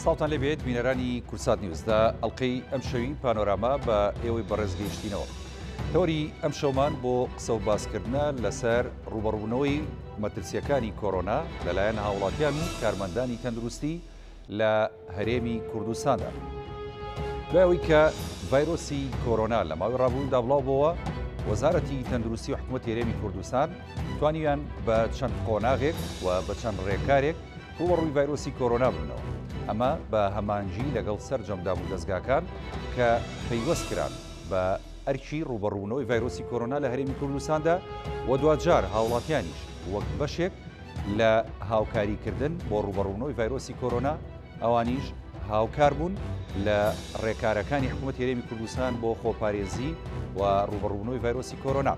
ساڵتان لێبێت بینەرانی کورسات نیوزدا ئەڵلقەی ئەم شەوی پانۆراما بە ئێوەی بەڕێزگەیشتینەوە. تەوەری ئەم شەومان بۆ قسە و باسکردنە لەسەر ڕوبەڕوونەوەی مەترسیەکانی کۆرۆنا لەلایەن هاوڵاتیان و کارمەندانی تەندروستی لە هەرێمی کوردستاندا. دوایەوەی کە ڤایرۆسی کۆرۆنا لە ماوەی ڕابردوودا بڵاوبووە، وەزارەتی تەندروستی و حکوومەتی هەرێمی کوردستان توانیان بە چەند قۆناغێک و بە چەند ڕێکارێک ڕوبەڕووی ڤایرۆسی کۆرۆنا بنەوە. ئەمە بە هەمانجی لەگەڵ سەرجەمدام و دەستگاکان کە پەیوەست کران بە ئەرکی ڕوبەڕوونەوەی ڤایرۆسی کۆرۆنا لە هەرێمی کوردستاندا و دوجار هاوڵاتیانیش وەک بەشێک لە هاوکاریکردن بۆ ڕوبەڕوونەوەی ڤایرۆسی کۆرۆنا ئەوانیش هاوکار بوون لە ڕێکارەکانی حکوومەتی هەرێمی کوردستان بۆ خۆپارێزی و ڕوبەڕوونەوەی ڤایرۆسی کۆرۆنا.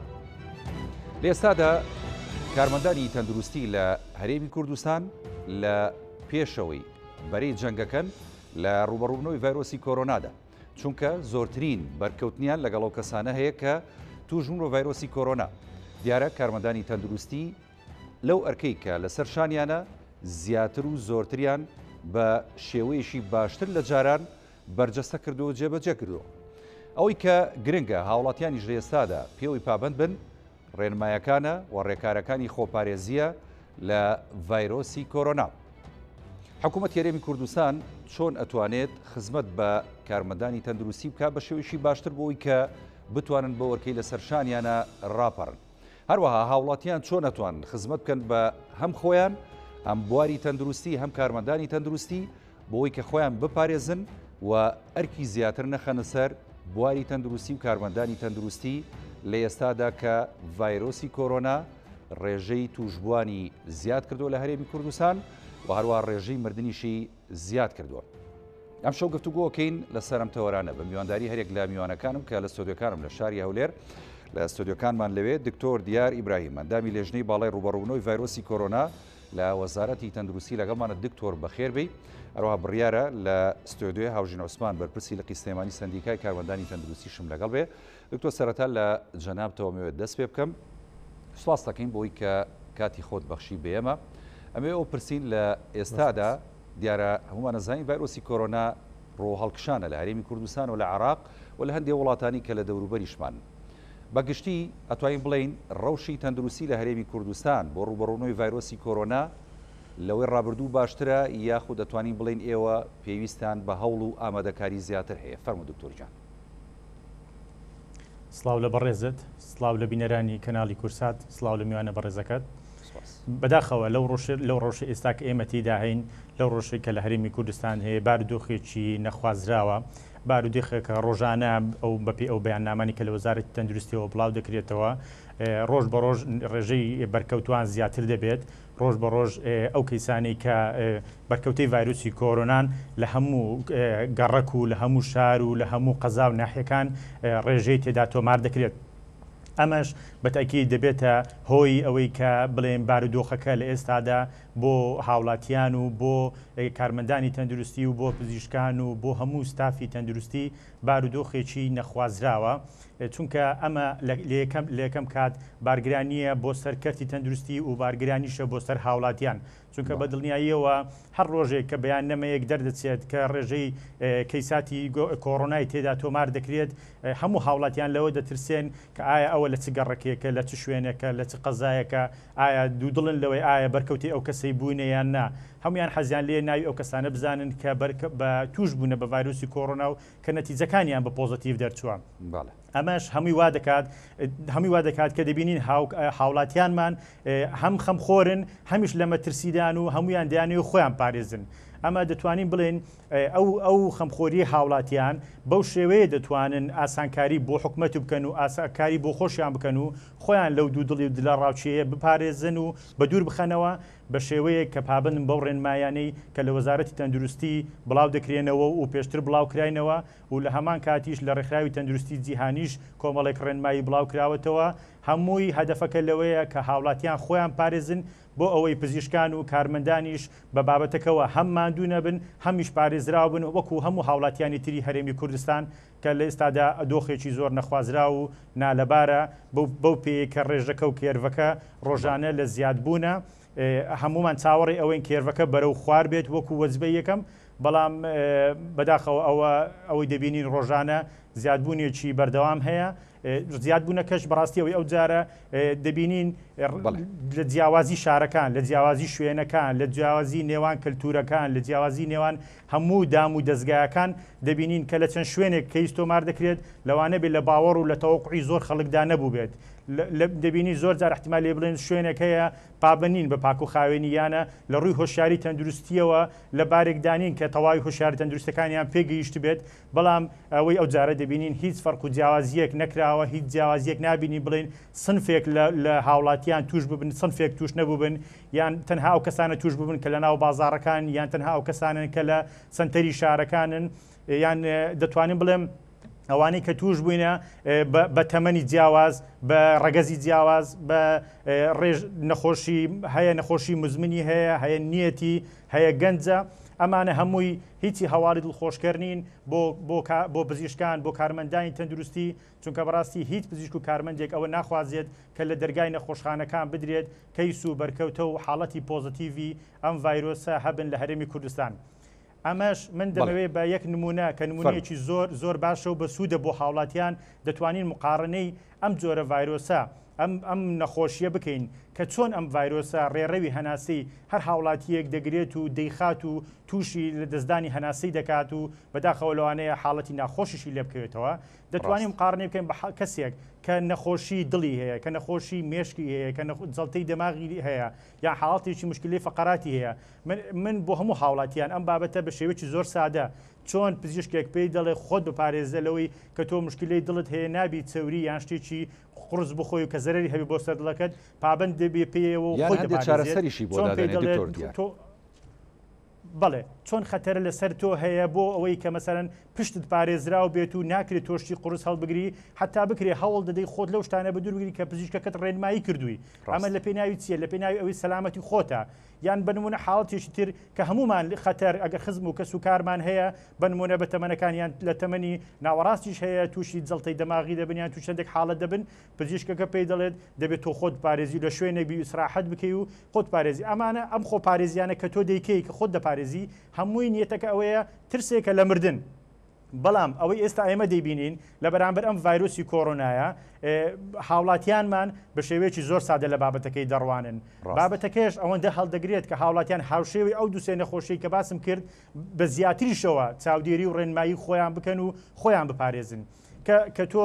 لە ئێستادا کارمەندانی تەندروستی لە هەرێمی کوردستان لە پێشەوەی بەرەی جەنگەکەن لە ڕوبەڕوونەوەی ڤایرۆسی کۆرۆنادا، چونکە زۆرترین بەرکەوتنیان لەگەڵ ئەو کەسانە هەیە کە توژبوون بە ڤایرۆسی کۆرۆنا. دیارە کارمەندانی تەندروستی لەو ئەرکەی کە لەسەر شانیانە زیاتر و زۆرتریان بە شێوەیەشی باشتر لە جاران بەرجەستە کردو و جێبەجێ کردو. ئەوەی کە گرنگە هاوڵاتیانیش لە ئێستادا پێوەی پابند بن ڕێنمایەکانە و ڕێکارەکانی خۆپارێزیە لە ڤایرۆسی کۆرۆنا. حکوومەتی هەرێمی کوردستان چۆن ئەتوانێت خزمەت بە کارمەندانی تەندروستی بکات بە شێوەیەشی باشتر بۆی کە بتوانن بە وەرکەی لەسەر شانیانە ڕاپەڕن. هەروەها هاوڵاتیان چۆن ئەتوانن خزمەت بکەن بە هەم خۆیان، هەم بواری تەندروستی، هەم کارمەندانی تەندروستی بۆی کە خۆیان بپارێزن و ئەرکی زیاتر نەخەنە سەر بواری تەندروستی و کارمەندانی تەندروستی لە ئێستادا کە ڤایرۆسی کۆرۆنا ڕێژەی توشبوانی زیاد کردووە لە هەرێمی کوردستان و هەروە ڕێژەی مردنیشی زیاد کردووە. ئەم شەو گفتوگۆکەین لەسەر ئەم تەوەرانە بە میوانداری هەرێک لە میوانەکانم کە لە ستۆدیۆکانم لە شاری هەولێر لە ستۆدیۆکانمان لەوێ دکتۆر دیار ئیبراهیم، ئەندامی لێژنەی باڵای ڕوبەڕوونەوەی ڤایرۆسی کۆرۆنا لە وەزارەتی تەندروستی لەگەڵمانە. دکتۆر بەخێر بی، هەروەها بڕیارە لە ستۆدیۆی هاوژین عوسمان بەرپرسی لە قیسەمانی سندیکای کارمەندانی تەندروستیشم لەگەڵ بێ. دکتۆر سەرەتا لە جەنابتەوە مەوێت دەست پێ بکەم، سواس دەکەین بۆی کە کاتی خۆت بەخشی بێمە. ئەمێ ئەو پرسین لە ئێستادا دیارە هەمومان نەزانین ڤایرۆسی کۆرۆنا ڕۆ هەڵکشانە لە هەرێمی کوردستان و لە عێراق و لە هەندێک وڵاتانی کە لە دەوروبەریشمان. بەگشتی ئەتوانین بڵین ڕەوشی تەندروستی لە هەرێمی کوردستان بۆ ڕوبەڕوونەوەی ڤایرۆسی کۆرۆنا لەوەی ڕابردوو باشترە یاخود دەتوانین بڵین ئێوە پێویستان بە هەوڵ و ئامادەکاری زیاتر هەیە؟ فەرموو دکتۆر جان. سڵاو لە بەڕێزت، سڵاو لە بینەرانی کەناڵی کورسات، سڵاو لە میوانە بەڕێزەکەت. بەداخەوە لەو ڕۆژە ئێستا کە ئێمە تێدا هەین، لەو ڕۆژەی کە لە هەرێمی کوردستان هەیە بارودۆخێکی نەخوازراوە، بارودۆخێکە ڕۆژانە ئەو بەپێ ئەو بەیاننامانی کە لە وەزارەتی تەندروستیەوە بڵاو دەکرێتەوە، ڕۆژ بە ڕۆژ ڕێژەی بەرکەوتوان زیاتر دەبێت. ڕۆژ بە ڕۆژ ئەو کەیسانەی کە بەرکەوتەی ڤایرۆسی کۆرۆنان لە هەموو گەڕەک و لە هەموو شار و لە هەموو قەزا و ناحیەکان ڕێژەی تێدا تۆمار دەکرێت. ئەمەش بەتاکی دەبێتە هۆی ئەوەی کە بڵێن بارودۆخەکە لە ئێستادا بۆ هاوڵاتیان و بۆ کارمەندانی تەندروستی و بۆ پزیشکان و بۆ هەموو ستافی تەندروستی بارودۆخێکی نەخوازراوە، چونکە ئەمە لە یەکەم کات بارگرانیە بۆ سەرکەرتی تەندروستی و بارگرانیشە بۆ سەر هاوڵاتیان، چونکە بە دڵنیاییەوە هەر ڕۆژێک کە بەیان نەمەیەک دەردەچێت کە ڕێژەی کەیساتی کۆڕۆنای تێدا تۆمار دەکرێت، هەموو هاوڵاتیان لەوە دەترسێن کە ئایا ئەوە لە چ گەڕێکێکە، لە چ شوێنێکە، لە چ قەزایەکە، ئایا دوودڵن لەوەی ئایا بەرکەوتی ئەو کەسەی بوونە یان نا. هەمویان حەزیان لێ ناوی ئەو کەسانە بزانن کە بە توش بوونە بە ڤایرۆسی کۆرۆنا و کە نەتیجەکانیان بە پۆزیتیڤ دەرچووە. ئەمەش هەمووی وا دەکات کە دەبینین هاوڵاتیانمان هەم خەمخۆرن، هەمیش لە مەترسیدان و هەمویان دەیانێ خۆیان پارێزن. ئەمە دەتوانین بڵێن ئەو خەمخۆری هاوڵاتیان بەو شێوەیە دەتوانن ئاسانکاری بۆ حکومەت بکەن و ئاسانکاری بۆ خۆشیان بکەن و خۆیان لەو دوودڵی و دلە ڕاوچەیە بپارێزن و بە دوور بخەنەوە بە شێوەیە کە پابندن بەو ڕێنمایانەی کە لە وەزارەتی تەندروستی بڵاو دەکرێنەوە و پێشتر بڵاو کراینەوە و لە هەمان کاتیش لە ڕێکخراوی تەندروستی جیهانیش کۆمەڵێک ڕێنمایی بڵاو کراوەتەوە. هەمووی هەدەفەکە لەوەیە کە هاوڵاتیان خۆیان پارێزن بۆ ئەوەی پزیشکان و کارمەندانیش بە بابەتەکەوە هەم ماندوو نەبن، هەمیش پارێزراو بن وەکو هەموو هاوڵاتیانی تری هەرێمی کوردستان کە لە ئێستادا دۆخێکی زۆر نەخوازرا و نالەبارە بەو پێی کە ڕێژەکە و کێرڤەکە ڕۆژانە لە زیادبوونە هەمومان چاوەڕی ئەوەی کێرڤەکە بەرەو خوار بێت وەکو وەزبە یەکەم بەڵام بەداخەوە ئەوەی دەبینین ڕۆژانە زیادبوونیەکی بەردەوام هەیە زیادبوونەکەش بەڕاستی ئەوەی ئەو جارە دەبینین لە جیاوازی شارەکان لە جیاوازی شوێنەکان لە جیاوازی نێوان کللتورەکان لە جیاوازی نێوان هەموو دام و دەستگایەکان دەبینین کە لە چەند شوێنێک کەیس تۆمار دەکرێت لەوانە بێت لە باوەڕ و لە تەوەقعی زۆر خەڵکدا نەبوو بێت دەبینی زۆر جار احتیمال لێ بڵێن شوێنێک هەیە پابەنین بە پاک و خاوێنی یانە لە ڕووی هۆشیاری تەندروستیەوە لە بارێکدانین کە تەواوی هۆشیاری تەندروستەکانیان پێگەیشت بێت بەڵام ئەوەی ئەو جارە دەبینین هیچ فەرق و جیاوازیەک نەکراوە هیچ جیاوازیەک نابینی بڵێن سنفێک لە هاوڵاتیان توش ببن سنفێک توش نەبووبن یان تەنها ئەو کەسانە توش ببن کە لە ناو بازاڕەکان یان تەنها ئەو کەسانن کە لە سنتەری شارەکانن یان دەتوانین بڵێم ئەوانەی کە توش بووینە بە تەمەنی جیاواز بە ڕەگەزی جیاواز بە ڕێژ نەخۆشی هەیە نەخۆشی مزمنی هەیە نیەتی هەیە گەنجە ئەمانە هەمووی هیچی هەواڵی دڵخۆشکردنین بۆ پزیشکان بۆ کارمەندانی تەندروستی چونکە بەڕاستی هیچ پزیشک و کارمەندێک ئەوە ناخوازێت کە لە دەرگای نەخۆشخانەکان بدرێت کەیس و بەرکەوتە و حاڵەتی پۆزتیڤی ئەم ڤایرۆسە هەبن لە هەرێمی کوردستان. ئەمەش من دەمەوێت بە یەک نمونە کە نمونەیەکی زۆر باشە و بە سوودە بۆ هاوڵاتیان دەتوانین مقارنەی ئەم جۆرە ڤایرۆسە ئەم نەخۆشیە بکەین کە چۆن ئەم ڤایرۆسە ڕێڕەوی هەناسەی هەر هاوڵاتیەک دەگرێت و دەیخات و تووشی لە دەستدانی هەناسەی دەکات و بەداخەوە لەوانەیە حاڵەتی ناخۆشیشی لێ بکەوێتەوە دەتوانین مقارنەی بکەین بە کەسێک کە نەخۆشی دڵی هەیە کە نەخۆشی مێشکی هەیە کە جەڵتەی دەماغی هەیە یان حاڵەتێکی مشکلی فەقەراتی هەیە من بۆ هەموو هاوڵاتیان ئەم بابەتە بە شێوەیەکی زۆر سادە چۆن پزیشکێک پێی دەڵێ خۆت بپارێزە لەوەی کە تۆ مشکلەی دڵت هەیە نابی چەوری یان شتێکی قرس بخۆی و کە زەرری هەبی بۆ سەر دڵەکەت پابند دەبێ پێیەوە و خۆی چارەسەریشی بۆ دادێت بەڵێ چۆن خەتەرە لەسەر تۆ هەیە بۆ ئەوەی کە مەسەرەن پشتت پارێزراو بێت و ناکرێت تۆشتی قرس هەڵبگری حتا بکرێ هەوڵ دەدەی خۆت لەو شتانە بە دووربگری کە پزیشکەکەت ڕێنمایی کردووی ئەمە لە پێناوی چیە لە پێناوی ئەوەی سەلامەتی خۆتە یان بنمونە حاڵەتێکی تر کە هەمومان خەتەر ئەگەر خزم و کەس و کارمان هەیە بنمونە بە تەمەنەکانیان لە تەمەنی ناوەڕاستیش هەیە تووشی جەڵتەی دەماغی دەبنیان تو چەندێک حاڵەت دەبن پزیشکەکە پێی دەڵێت دەبێت تۆ خۆت پارێزی لە شوێنێک بی ئیسراحەت بکەی و خۆت پارێزی ئەمانە ئەم خۆ پارێزیانە کە تۆ دەیکەی کە خۆت دەپارێزی هەمووی نیەتەکە ئەوەیە ترسێکە لە مردن بەڵام ئەوەی ئێستا ئێمە دەیبینین لە بەرامبەر ئەم ڤایرۆسی کۆڕۆنایە هاوڵاتیانمان بە شێوەیەکی زۆر سادە لە بابەتەکەی دەڕوانن بابەتەکەش ئەوەندە هەڵدەگرێت کە هاوڵاتیان هاوشێوی ئەو دووسێ نەخۆشی کە باسم کرد بە زیاتریشەوە چاودێری و ڕێنمایی خۆیان بکەن و خۆیان بپارێزن کە تۆ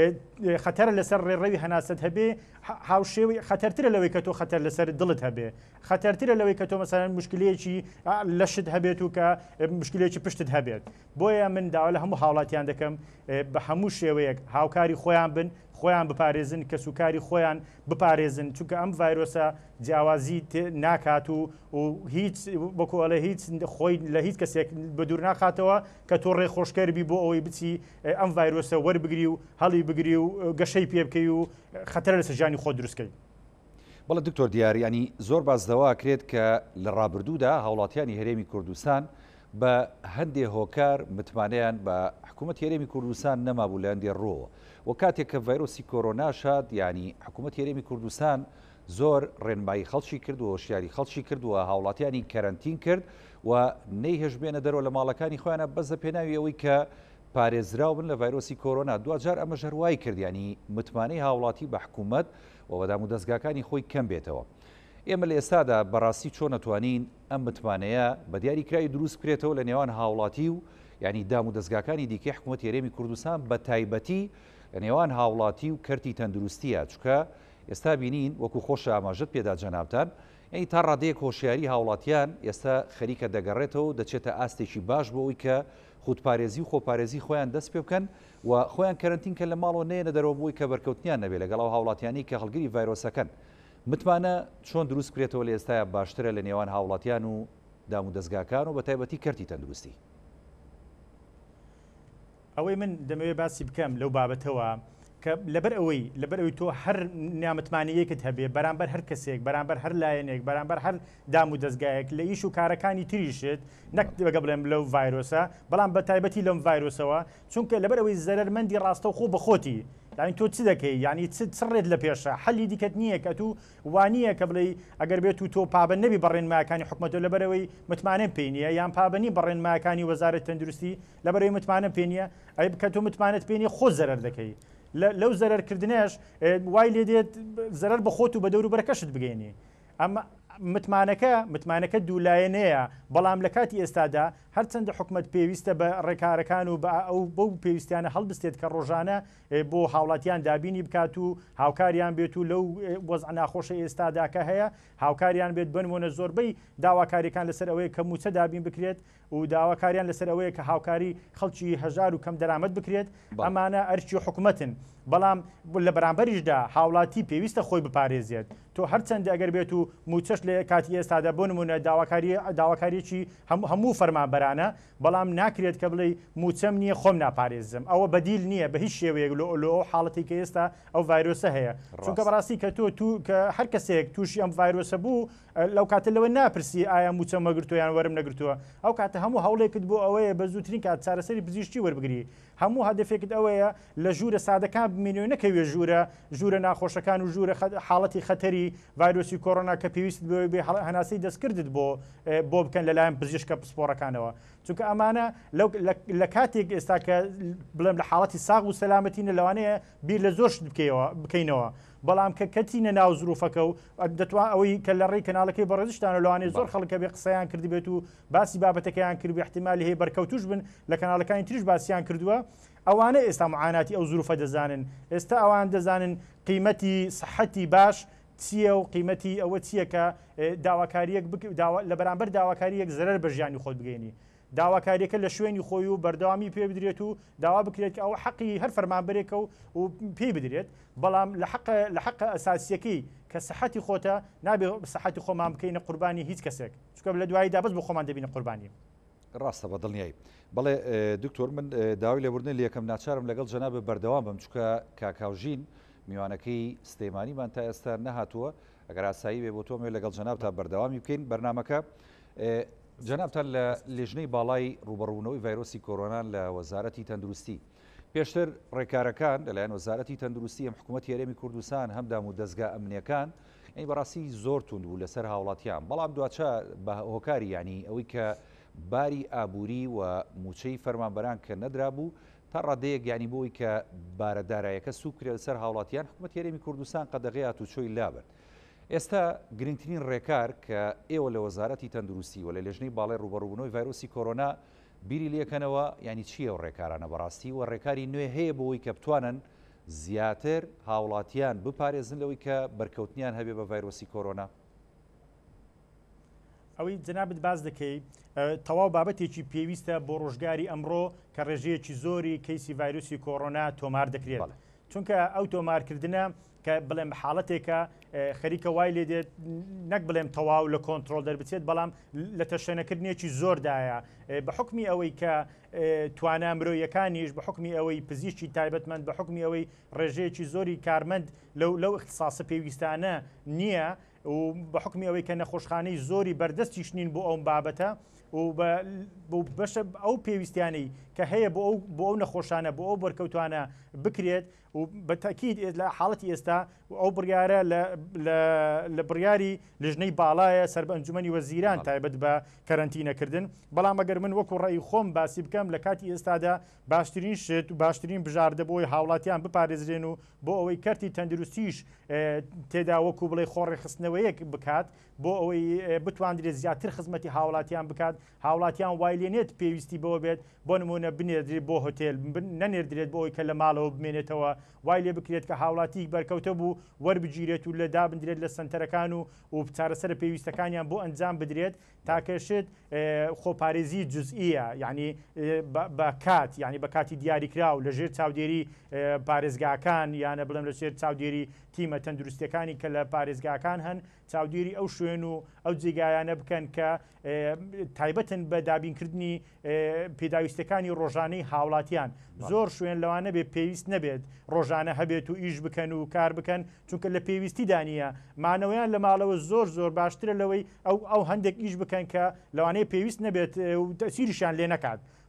خەتەرە لەسەر ڕێڕەوی هەناست هەبێ هاوشێوی خەتەرترە لەوەی کە تۆ خەتەر لەسەر دڵت هەبێ خەتەرترە لەوەی کە تۆ مەسەرەن مشکلەیەکی لەشت هەبێت و کە مشکلێکی پشتت هەبێت بۆیە من داوا لە هەموو هاوڵاتیان دەکەم بە هەموو شێوەیەک هاوکاری خۆیان بن خۆیان بپارێزن کە سوکاری خۆیان بپارێزن چونکە ئەم ڤایرۆسە جیاوازی ناکات و هیچ بەکۆڵە هیچ خۆی لە هیچ کەسێک بە دوور ناخاتەوە کە تۆ ڕێخۆشکەربی بۆ ئەوەی بچی ئەم ڤایرۆسە وەربگری و هەڵی بگری و گەشەی پێ بکەی و خەتەرە لە سەرژانی خۆ دروستکەی. بەڵێ دکتۆر دیاریانی زۆر بازدەوا کرێت کە لە ڕابردوودا هاوڵاتیانی هەرێمی کوردستان بە هەندێ هۆکار متمانەیان بە حکوومەت هەرێمی کوردستان نەمابوو لە هەندێ ڕۆوە و کاتێک کە ڤایرۆسی کۆڕۆنا شاد ینی حکوومەت هەرێمی کوردستان زۆر ڕێنمایی خەڵکی کرد و هۆشیاری خەڵکی کرد و هاوڵاتیانی کەرەنتین کرد و نەیهێژبێنە دەرەوە لە ماڵەکانی خۆیانە بەزە پێناوی ئەوەی کە پارێزراو بن لە ڤایرۆسی کۆڕۆنا دوجار ئەمە ژەروای کرد ینی متمانەی هاوڵاتی بە حکوومەت و بەدام و دەستگاکانی خۆی کەم بێتەوە. ئێمە لە ئێستادا بەڕاستی چۆن نەتوانین ئەم متمانەیە بە دیاریکراوی دروست بکرێتەوە لە نێوان هاوڵاتی و ینی دام و دەستگاکانی دیکەی حکوومەت هەرێمی کوردستان بە تایبەتی لە نێوان هاوڵاتی و کەرتی تەندروستیە چکە ئێستا بینین وەکو خۆش ئاماژەت پێدا جەنابتان ینی تا ڕادەیەک هۆشیاری هاوڵاتیان ئێستا خەریکە دەگەڕێتەوە و دەچێتە ئاستێکی باش بۆ ئەوی کە خودپارێزی و خۆپارێزی خۆیان دەست پێ بکەن و خۆیان کەرنتین کە لە ماڵەوە نێنە دەرەوە بۆی کە بەرکەوتنیان نەبێت لەگەڵ هاوڵاتیانی کە هەڵگری ڤایرۆسەکەن متمانە چۆن دروست کرێتەوە لە ئێستاە باشترە لە نێوان هاوڵاتیان و دام و دەستگاکان و بە تایبەتی کەرتی تەندروستی. ئەوەی من دەمەوێت باسی بکەم لەو بابەتەوە کە لەبەر ئەوەی تۆ هەر نامتمانەیەکت هەبێ بەرامبەر هەر کەسێک بەرامبەر هەر لایەنێک بەرامبەر هەر دام و دەستگایەک لە ئیش و کارەکانی تریشت نەک بەگە بڵێم لەو ڤایرۆسە بەڵام بە تایبەتی لەم ڤایرۆسەوە چونکە لەبەر ئەوەی زەرمەندی ڕاستە و خۆ بەخۆتی یعنی تۆ چ دەکەی یعنی چڕێت لە پێشە حەلی دیکەت نییە کە تو وانە کە بڵێ ئەگەر بێت و تۆ پابند نەبی بەڕێنمایەکانی حکوومەتە لەبەرەوەی متمانەم پێ نیە یان پابنی بەڕێنمایەکانی وەزارەت تەندروستی لەبەرەوەی متمانەم پێ نیە ئەی بکە تۆ متمانەت پێ نیە خۆ زەرەر دەکەی لەو زەرەرکردنەش وای لێ دێت زەرەر بە خۆت و بە دەور و بەرەکەشت بگەینی ئەمە متمانەکە دوولایەنەیە بەڵام لە کاتی ئێستادا هەرچەندە حکومت پێویستە بە ڕێکارەکان و بەو پێویستیانە هەڵبستێت کە ڕۆژانە بۆ هاوڵاتیان دابینی بکات و هاوکاریان بێت و لەو وەزع ناخۆشە ئێستاداکە هەیە هاوکاریان بێت بنمونە زۆربەی داواکاریەکان لەسەر ئەوەیە کە موچە دابین بکرێت و داواکاریان لەسەر ئەوەیە کە هاوکاری خەڵکی هەژار و کەم دەرامەت بکرێت ئەمانە ئەرچی حکومەتن بەڵام لە بەرامبەریشدا هاوڵاتی پێویستە خۆی بپارێزیێت تۆ هەرچەندە ئەگەر بێت و موچەش لە کاتی ئێستادا بۆ نمونە داواکاریەکی هەموو فەرمانبەرانە بەڵام ناکرێت کە بڵێ موچەم نییە خۆم ناپارێزم ئەوە بەدیل نییە بە هیچ شێوەیەک لە حاڵەتی کە ئێستا ئەو ڤایرۆسە هەیە چونکە بەڕاستی کە تۆ کە هەر کەسێک تووشی ئەم ڤایرۆسە بوو لەو کاتە لەوە ناپرسی ئایا موچەم مەگرتووە یان وەرم نەگرتووە ئەو کاتە هەموو هەوڵێکت بۆ ئەوەیە بە زووترین کات چارەسەری پزیشکی وەربگری هەموو هەدفێکت ئەوەیە لە ژوورە سادەکان بمێنەوە نەکەوێ ژوورە ناخۆشەکان و ژوورە حاڵەتی خەتەری ڤایرۆسی کۆڕۆنا کە پێویست بێ هەناسەی دەستکردت بۆ بکەن لەلایەن پزیشکە پسپۆڕەکانەوە چونکە ئەمانە لە کاتێک ئێستا کە بڵێم لە حاڵەتی ساغ و سەلامەتینە لەوانەیە بیر لە زۆرشت بکەینەوە بەڵام کە کەتینە ناو زروفەکە و دەتوان ئەوەی کە لە ڕێی کەناڵەکەی بەڕێزشتانە لەوانەیە زۆر خەڵکە بێ قسەیان کردی بێت و باسی بابەتەکەیان کرد بێ احتیمالی هەیە بەرکەوتوش بن لە کەناڵەکانی تریش باسییان کردووە ئەوانە ئێستا معاناتی ئەو زروفە دەزانن ئێستا ئەوان دەزانن قیمەتی سەحەتی باش چییە و قیمەتی ئەوە چییە کە داواکاریەک لە بەرامبەر داواکاریەک زەرەر بە ژیانی خۆت بگەینی داواکاریەکە لە شوێنی خۆی و بەردەوامی پێ بدرێت و داوا بکرێت کە ئەو حەقی هەر فەرمانبەرێکە و پێی بدرێت بەڵام لە حەقە ئەساسیەکەی کە سەحەتی خۆتە نابێ سەحەتی خۆمان بکەینە قوربانی هیچ کەسێک چونکە لە دواییدا بەس بۆ خۆمان دەبینە قوربانی ڕاستە بە دڵنیایی بەڵێ دکتۆر من داوای لێبوردن لە یەکەم ناچارم لەگەڵ جەناب بەردەوام بم چونکە کاکاوژین میوانەکەی سلەیمانیمان تا ئێستا نەهاتووە ئەگەر ئاسایی بێ بۆ تۆمێ لەگەڵ جەناب تا بەردەوامی بکەین بەرنامەکە جەنابتان لە لێژنەی باڵای ڕوبەڕوونەوەی ڤایرۆسی کۆرۆنا لە وەزارەتی تەندروستی پێشتر ڕێکارەکان لەلایەن وەزارەتی تەندروستی ئەم حکوومەتی هەرێمی کوردستان هەمدام و دەستگا ئەمنیەکان ئەی بەڕاستی زۆر توند بوو لەسەر هاوڵاتیان بەڵام دواتچە بە هۆکاری ینی ئەوەی کە باری ئابووری و موچەی فەرمانبەران کە نەدرا بوو تا ڕادەیەک ینی بۆی کە بارەدارایەکە سوکرێت لەسەر هاوڵاتیان حکوومەتی هەرێمی کوردستان قەدەغەیات و چۆی لابن ئێستا گرنگترین ڕێکار کە ئێوە لە وەزارەتی تەندروستی و لە لێژنەی باڵای ڕوبەڕوونەوەی ڤایرۆسی کۆرۆنا بیری لێکەنەوە ینی چییە و ڕێکارانە بەڕاستی و ڕێکاری نوێ هەیە بۆەوەی کە بتوانن زیاتر هاوڵاتیان بپارێزن لەوەی کە بەرکەوتنیان هەبێ بە ڤایرۆسی کۆرۆنا ئەوەی جەنابەت باز دەکەی تەواو بابەتێکی پێویستە بۆ ڕۆژگاری ئەمڕۆ کە ڕێژەیەکی زۆری کەیسی ڤایرۆسی کۆرۆنا تۆمار دەکرێت چونکە ئەو تۆمارکردنە کە بڵێم حاڵەتێکە خەریکە وای لێ دێت نەک بڵێم تەواو لە کۆنتترۆل دەربچێت بەڵام لە تەشەنەکردنێکی زۆردایە بە حکمی ئەوەی کە توانە مرۆیەکانیش بە حکمی ئەوەی پزیشکی تایبەتمەند بە حکمی ئەوەی ڕێژەیەکی زۆری کارمەند لەو اختصاسە پێویستانە نییە و بە حکمی ئەوەی کە نەخۆشخانەی زۆری بەردەستی شنین بۆ ئەوم بابەتە و بەشە ئەو پێویستیانەی کە هەیە بۆ ئەو نەخۆشانە بۆ ئەو بەرکەوتوانە بکرێت و بەتاکید لە حاڵەتی ئێستا ئەو بڕیارە لە بڕیاری لژنەی باڵایە سەر بە ئەنجومەنی وەزیران تایبەت بە کەرەنتینەکردن بەڵام ئەگەر من وەکو ڕێی خۆم باسی بکەم لە کاتی ئێستادا باشترین شت و باشترین بژاردە بۆی هاوڵاتیان بپارێزرێن و بۆ ئەوەی کەرتی تەندروستیش تێدا وەکو بڵێ خۆڕی خستنەوەیەک بکات بۆ ئەوەی بتوانرێت زیاتر خزمەتی هاوڵاتیان بکات هاوڵاتیان وای لێنێت پێویستی بەوە بێت بۆ نمونە بنێدرێت بۆ هۆتێل نەنێردرێت بۆ ئەوی کە لە ماڵەوە بمێنێتەوە وای لێ بکرێت کە هاوڵاتی بەرکەوتە بوو وەربگیرێت و لە دابدرێت لە سنتەرەکان و چارەسەر پێویستەکانیان بۆ ئەنجام بدرێت تاکەشت خۆپارێزی جزئیە یعنی بە کات یعنی بە کاتی دیاریکرا و لەژێر چاودێری پارێزگاکان یانە بڵێم لەژێر چاودێری تیمە تەندروستیەکانی کە لە پارێزگاکان هەن چاودێری ئەو شوێن و ئەو جێگایانە بکەن کە تایبەتن بە دابینکردنی پێداویستەکانی ڕۆژانەی هاوڵاتیان زۆر شوێن لەوانە بێ پێویست نەبێت ڕۆژانە هەبێت و ئیش بکەن و کار بکەن چونکە لە پێویستی دانیە مانەوەیان لە ماڵەوە زۆر باشترە لەوەی ئەو هەندێک ئیش بکەن کە لەوانەیە پێویست نەبێت و تەسیریشان لێ نەکات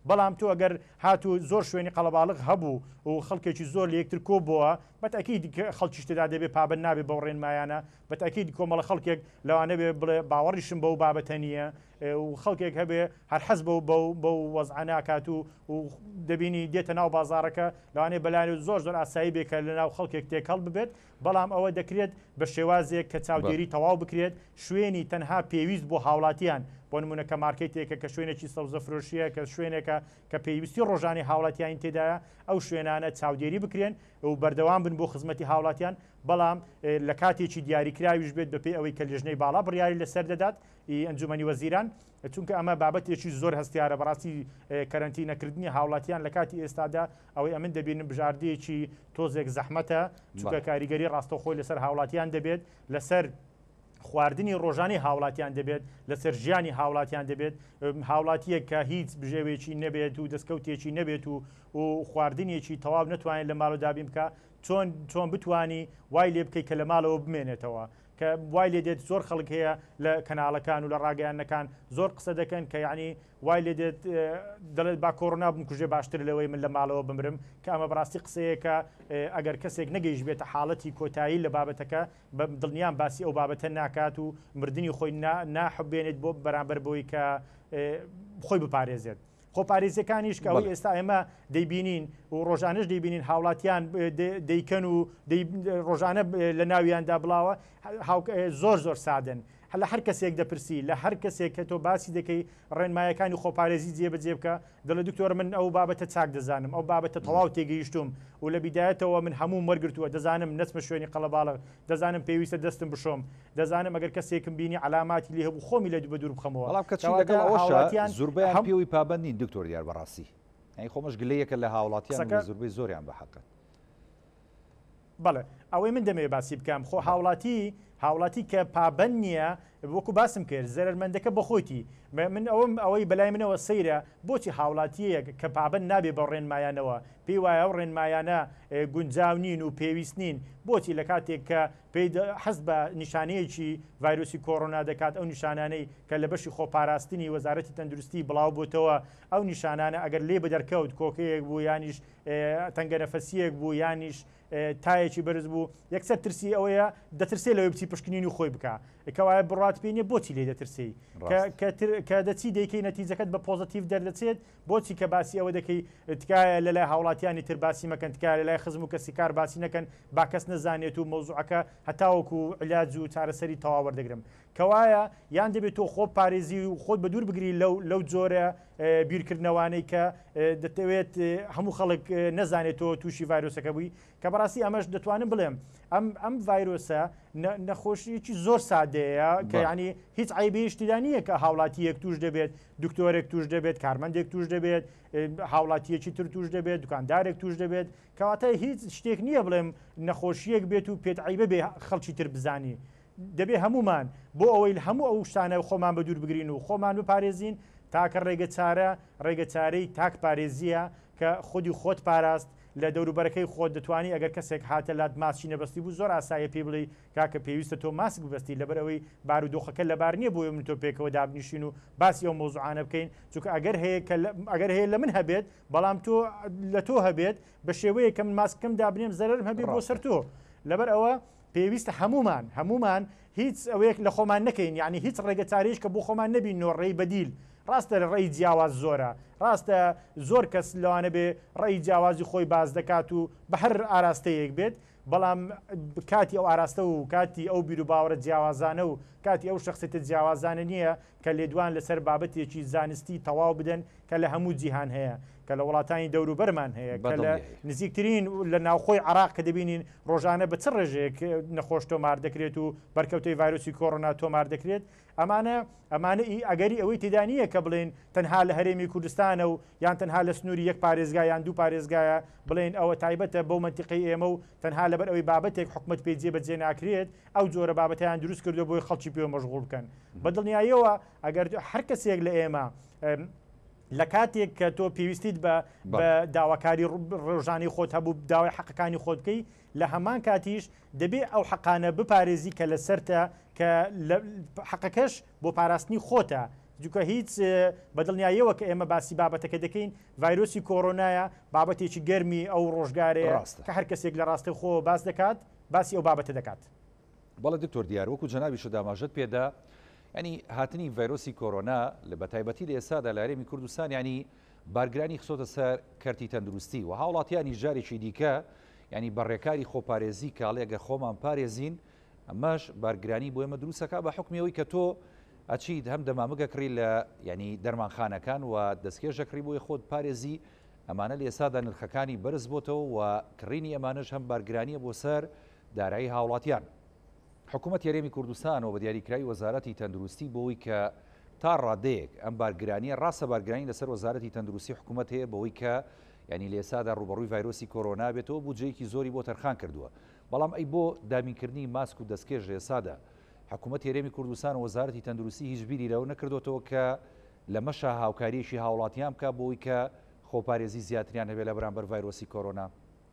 بەڵام تۆ ئەگەر هاتو زۆر شوێنی قەڵەباڵغ هەبوو و خەڵکێکی زۆر لە یەکتر کۆ بووە بەتەکید خەڵکیش تێدا دەبێت پابند نابێت بەو ڕێنمایانە بەتەکید کۆمەڵە خەڵکێک لەوانە بێ بڵێ باوەڕیشم بەو بابەتە نییە و خەڵکێک هەبێ هەر حەز بەو وەزعە ناکات و دەبینی دێتە ناو بازارەکە لەوانێ بەلایەن زۆر ئاسایی بێکە لە ناو خەڵکێک تێکەڵ ببێت بەڵام ئەوە دەکرێت بە شێوازێک کە چاودێری تەواو بکرێت شوێنی تەنها پێویست بۆ هاوڵاتیان بۆ نمونە کە مارکێتێکە کە شوێنێکی سەوزە فرۆشیە کە شوێنێکە کە پێویستی ڕۆژانی هاوڵاتیان تێدایە ئەو شوێنانە چاودێری بکرێن و بەردەوام بن بۆ خزمەتی هاوڵاتیان بەڵام لە کاتێکی دیاریکراویش بێت بەپێی ئەوەی کە لێژنەی باڵا بڕیاری لەسەر دەدات ئەنجومەنی وەزیران چونکە ئەمە بابەتێکی زۆر هەستیارە بەڕاستی کەرەنتینەکردنی هاوڵاتیان لە کاتی ئێستادا ئەوەی ئەمن دەبینن بژاردەیەکی تۆزێک زەحمەتە چونکە کاریگەری ڕاستەوخۆی لەسەر هاوڵاتیان دەبێت لەسەر خواردنی ڕۆژانی هاوڵاتیان دەبێت لەسەر ژیانی هاوڵاتیان دەبێت هاوڵاتیەک کە هیچ بژێوێکی نەبێت و دەستکەوتێکی نەبێت و خواردنیەکی تەواو نتوانێت لە ماڵ و دابین بکە چۆن بتانی وای لێ بکەیت کە لە ماڵەوە بمێنێتەوە کە وای لێ دێت زۆر خەڵک هەیە لە کەناڵەکان و لە ڕاگەیانەکان زۆر قسە دەکەن کە یعنی وای لێ دێت دەڵێت با کۆڕۆنا بمکوژێ باشتر لەوەی من لە ماڵەوە بمرم کە ئەمە بەڕاستی قسەیەکە ئەگەر کەسێک نەگەیشت بێتە حاڵەتی کۆتایی لە بابەتەکە دڵنیان باسی ئەو بابەتە ناکات و مردنی خۆی ناحبێنێت بۆ بەرامبەر بۆی کە خۆی بپارێزێت. خۆپارێزەکانیش کە ئەوەی ئێستا ئێمە دەیبینین و ڕۆژانش دەیبینین هاوڵاتیان دەیکەن و ڕۆژانە لە ناویاندا بڵاوە زۆر سادن لە هەر کەسێک دەپرسی لە هەر کەسێک کە تۆ باسی دەکەی ڕێنمایەکانی خۆپارێزی جێبەجێ بکە دەڵێ دکتۆر من ئەو بابەتە چاک دەزانم ئەو بابەتە تەواو تێگەیشتوم و لە بیدایەتەوە من هەموو وەرگرتووە دەزانم نەچمە شوێنی قەڵەباڵغ دەزانم پێویستە دەستم بشۆم دەزانم ئەگەر کەسێکم بینی علاماتی لێ هەبوو خۆمی لە دوو بەدوور بخەمەوە بەڵام کەچی لەگەڵ ئەوەشە زۆربەیان پێوی پابند نین دکتۆر دیار بەڕاستی ئەی خۆمەش گلەیەکە لە هاوڵاتیان زۆربەی زۆریان بە حەقت بەڵێ ئەوەی من دەمێ باسی بکەم خۆ هاوڵاتی کە پابند نییە وەکو باسم کرد زەرمەندەکە بەخۆیتی من ئەوەی بەلای منەوە سەیرە بۆچی هاوڵاتیەک کە پابند نابێ بە ڕێنمایانەوە پێی وایە ئەو ڕێنمایانە گونجاو نین و پێویست نین بۆچی لە کاتێک کە پێی حەز بە نیشانەیەکی ڤایرۆسی کۆڕۆنا دەکات ئەو نیشانانەی کە لە بەشی خۆپاراستنی وەزارەتی تەندروستی بڵاو بۆتەوە ئەو نیشانانە ئەگەر لێ بەدەرکەوت کۆکەیەک بوو یانیش تەنگەنەفەسیەک بوو یانیش تایەکی بەرز بوو یەکسەر ترسی ئەوەیە دەترسێ لەوەی بچی پشکنین و خۆی بکە کەوایە بڕات پێینێ بۆچی لێ دەترسی کە دەچی دەیکەی نەتیجەکەت بە پۆزتیڤ دەردەچێت بۆچی کە باسی ئەوە دەکەی تکایە لە لای هاوڵاتیانی تر باسی مەکەن تکایە لە لای خزم و کەسی کار باسی نەکەن با کەس نەزانێت و مەوزوعەکە هەتاوەکو علاج و چارەسەری تەواو وەردەگرم کەوایە یان دەبێت تۆ خۆ پارێزی و خۆت بە دوور بگری لەو جۆرە بیرکردنەوانەی کە دەتەوێت هەموو خەڵک نەزانێتەوە تووشی ڤایرۆسەکە بووی کە بەڕاستی ئەمەش دەتوانم بڵێم ئەم ڤایرۆسە نەخۆشیەکی زۆر سادەیە کە ینی هیچ عیبێشتیدا نییە کە هاوڵاتیەک توش دەبێت دکتۆرێک توش دەبێت کارمەندێک توش دەبێت هاوڵاتیەکی تر توش دەبێت دوکاندارێک توش دەبێت کەواتە هیچ شتێک نییە بڵێم نەخۆشیەک بێت و پێت عیبە بێ خەڵکی تر بزانی دەبێ هەمومان بۆ ئەوەی هەموو ئەو شتانە خۆمان بە دوور بگرین و خۆمان بپارێزین تاکە ڕێگە چارەی تاک پارێزیە کە خودی خۆت پاراست لە دەوروبەرەکەی خۆت دەتوانی ئەگەر کەسێک هاتە لات ماسی نەبستی بوو زۆر ئاسایە پێ بڵێ کاکە پێویستە تۆ ماسک ببستی لەبەر ئەوەی بارودۆخەکە لەبار نییە بۆ من تۆ پێکەوە دابنیشین و باسی ئەو مۆزوعانە بکەین چونکە ئەگەر هەیە لە من هەبێت بەڵام تۆ لە تۆ هەبێت بە شێوەیە کە من ماسکم دابنێم زەرم هەبێت بۆ سەر تۆ لەبەر ئەوە پێویستە هەمومان هیچ ئەوەیەک لە خۆمان نەکەین یعنی هیچ ڕێگەچارەیەش کە بۆ خۆمان نەبین ڕێی بەدیل ڕاستە ڕێی جیاواز زۆرە ڕاستە زۆر کەس لەوانە بێ ڕێی جیاوازی خۆی باز دەکات و بە هەر ئاراستەیەک بێت بەڵام کاتی ئەو ئاراستە و کاتی ئەو بیر و باوەڕە جیاوازانە و کاتی ئەو شخصێتە جیاوازانە نییە کە لێدوان لەسەر بابەتێکی زانستی تەواو بدەن کە لە هەموو جیهان هەیە کە لە وڵاتانی دەوروبەرمان هەیە کە لە نزیکترین لە ناوخۆی عراق کە دەبینین ڕۆژانە بە چ ڕێژێک نەخۆش تۆمار دەکرێت و بەرکەوتەی ڤایرۆسی کۆڕۆنا تۆمار دەکرێت ئەمانە ئەگەری ئەوەی تێدا نییە کە بڵێن تەنها لە هەرێمی کوردستانە و یان تەنها لە سنووری یەک پارێزگا یان دوو پارێزگایە بڵێن ئەوە تایبەتە بەو منتیقی ئێمە و تەنها لەبەر ئەوەی بابەتێک حکومەت پێ جێبەجێ ناکرێت ئەو جۆرە بابەتیان دروست کردو بۆی خەڵکی پێوە مەشغوڵ بکەن بەدڵنیاییەوە ئەگەر هەر کەسێک لە ئێمە لە کاتێک کە تۆ پێویستیت بە داواکاری ڕۆژانی خۆت هەبوو داوای حەقەکانی خۆت بکەی لە هەمان کاتیش دەبێ ئەو حەقانە بپارێزی کە لەسەرتە کە حەقەکەش بۆ پاراستنی خۆتە جوکە هیچ بەدڵنیاییەوە کە ئێمە باسی بابەتەکە دەکەین ڤایرۆسی کۆڕۆنایە بابەتێکی گەرمی ئەو ڕۆژگارەیە کە هەر کەسێک لە ڕاستی خۆ باس دەکات باسی ئەو بابەتە دەکات. بەڵێ دکتۆر دیار وەکو جەنابی شداماژت پێدا ینی هاتنی ڤایرۆسی کۆڕۆنا لە بەتایبەتی لە ئێسادا لە هەرێمی کوردستان ینی بارگرانی خسۆتە سەر کەرتی تەندروستی و هاوڵاتیانی ژارێکی دیکە ینی بەڕێکاری خۆپارێزی کاڵێگە خۆمان پارێزین ئەمەش بارگرانی بۆ ئێمە دروستەکە بە حکمیەوەی کە تۆ ئەچیت هەم دەمامەگە کڕی لە ینی دەرمانخانەکان و دەستکێژەکڕی بۆی خۆت پارێزی ئەمانە لە ئێسادا نرخەکانی بەرز بۆتەوە و کڕینی ئەمانش هەم بارگرانیە بۆ سەر دارایی هاوڵاتیان. حکوومەت هەرێمی کوردستان و بە دیاریکراوی وەزارەتی تەندروستی بۆەوەی کە تا ڕادەیەک ئەم بارگرانیە ڕاستە بارگرانی لەسەر وەزارەتی تەندروستی حکوومەت هەیە بەوەی کە ینی لە ئێسادا ڕوبەڕووی ڤایرۆسی کۆڕۆنا بێتەوە بودجەیەکی زۆری بۆ تەرخان کردووە بەڵام ئەی بۆ دامینکردنی ماسک و دەستکێژ لە ئێسادا حکوومەت هەرێمی کوردستان و وەزارەتی تەندروستی هیچ بیری لەوە نەکردوێتەوە کە لە مەشە هاوکاریەکی هاوڵاتیان بکە بۆەوەی کە خۆپارێزی زیاتریان هەبێت لە بەرامبەر ڤایرۆسی کۆڕۆنا.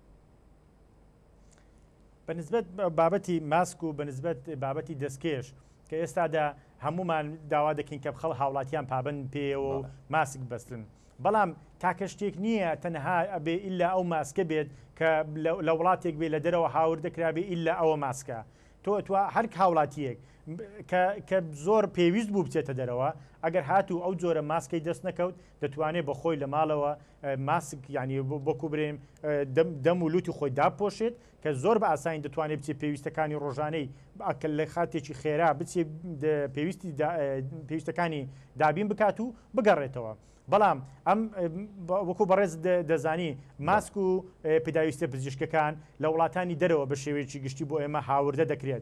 بەنسبەت بابەتی ماسک و بەنسبەت بابەتی دەستکێش کە ئێستادا هەمومان داوا دەکەین کە بخەڵ هاوڵاتیان پابند پێەوە و ماسک بەستن بەڵام تاکە شتێک نییە تەنها ئەبێ ئیلا ئەو ماسکە بێت کە لە وڵاتێک بێ لە دەرەوە هاور دەکرابێ ئیلا ئەوە ماسکە تۆ هەر هاوڵاتیەک کە زۆر پێویست بوو بچێتە دەرەوە ئەگەر هاتوو ئەو جۆرە ماسکەی دەست نەکەوت دەتوانێت بە خۆی لە ماڵەوە ماسک ینی بۆکو برێم دەم و لوتی خۆی داپۆشێت کە زۆر بە ئاسانی دەتوانێت بچێت پێویستەکانی ڕۆژانەی لە خاتێکی خێرا بچێ پێویستەکانی دابین بکات و بگەڕێتەوە. بەڵام ئەم وەکو بەڕێز دەزانی ماسک و پێداویستە پزیشکەکان لە وڵاتانی دەرەوە بە شێوەیەکی گشتی بۆ ئێمە هاوردە دەکرێت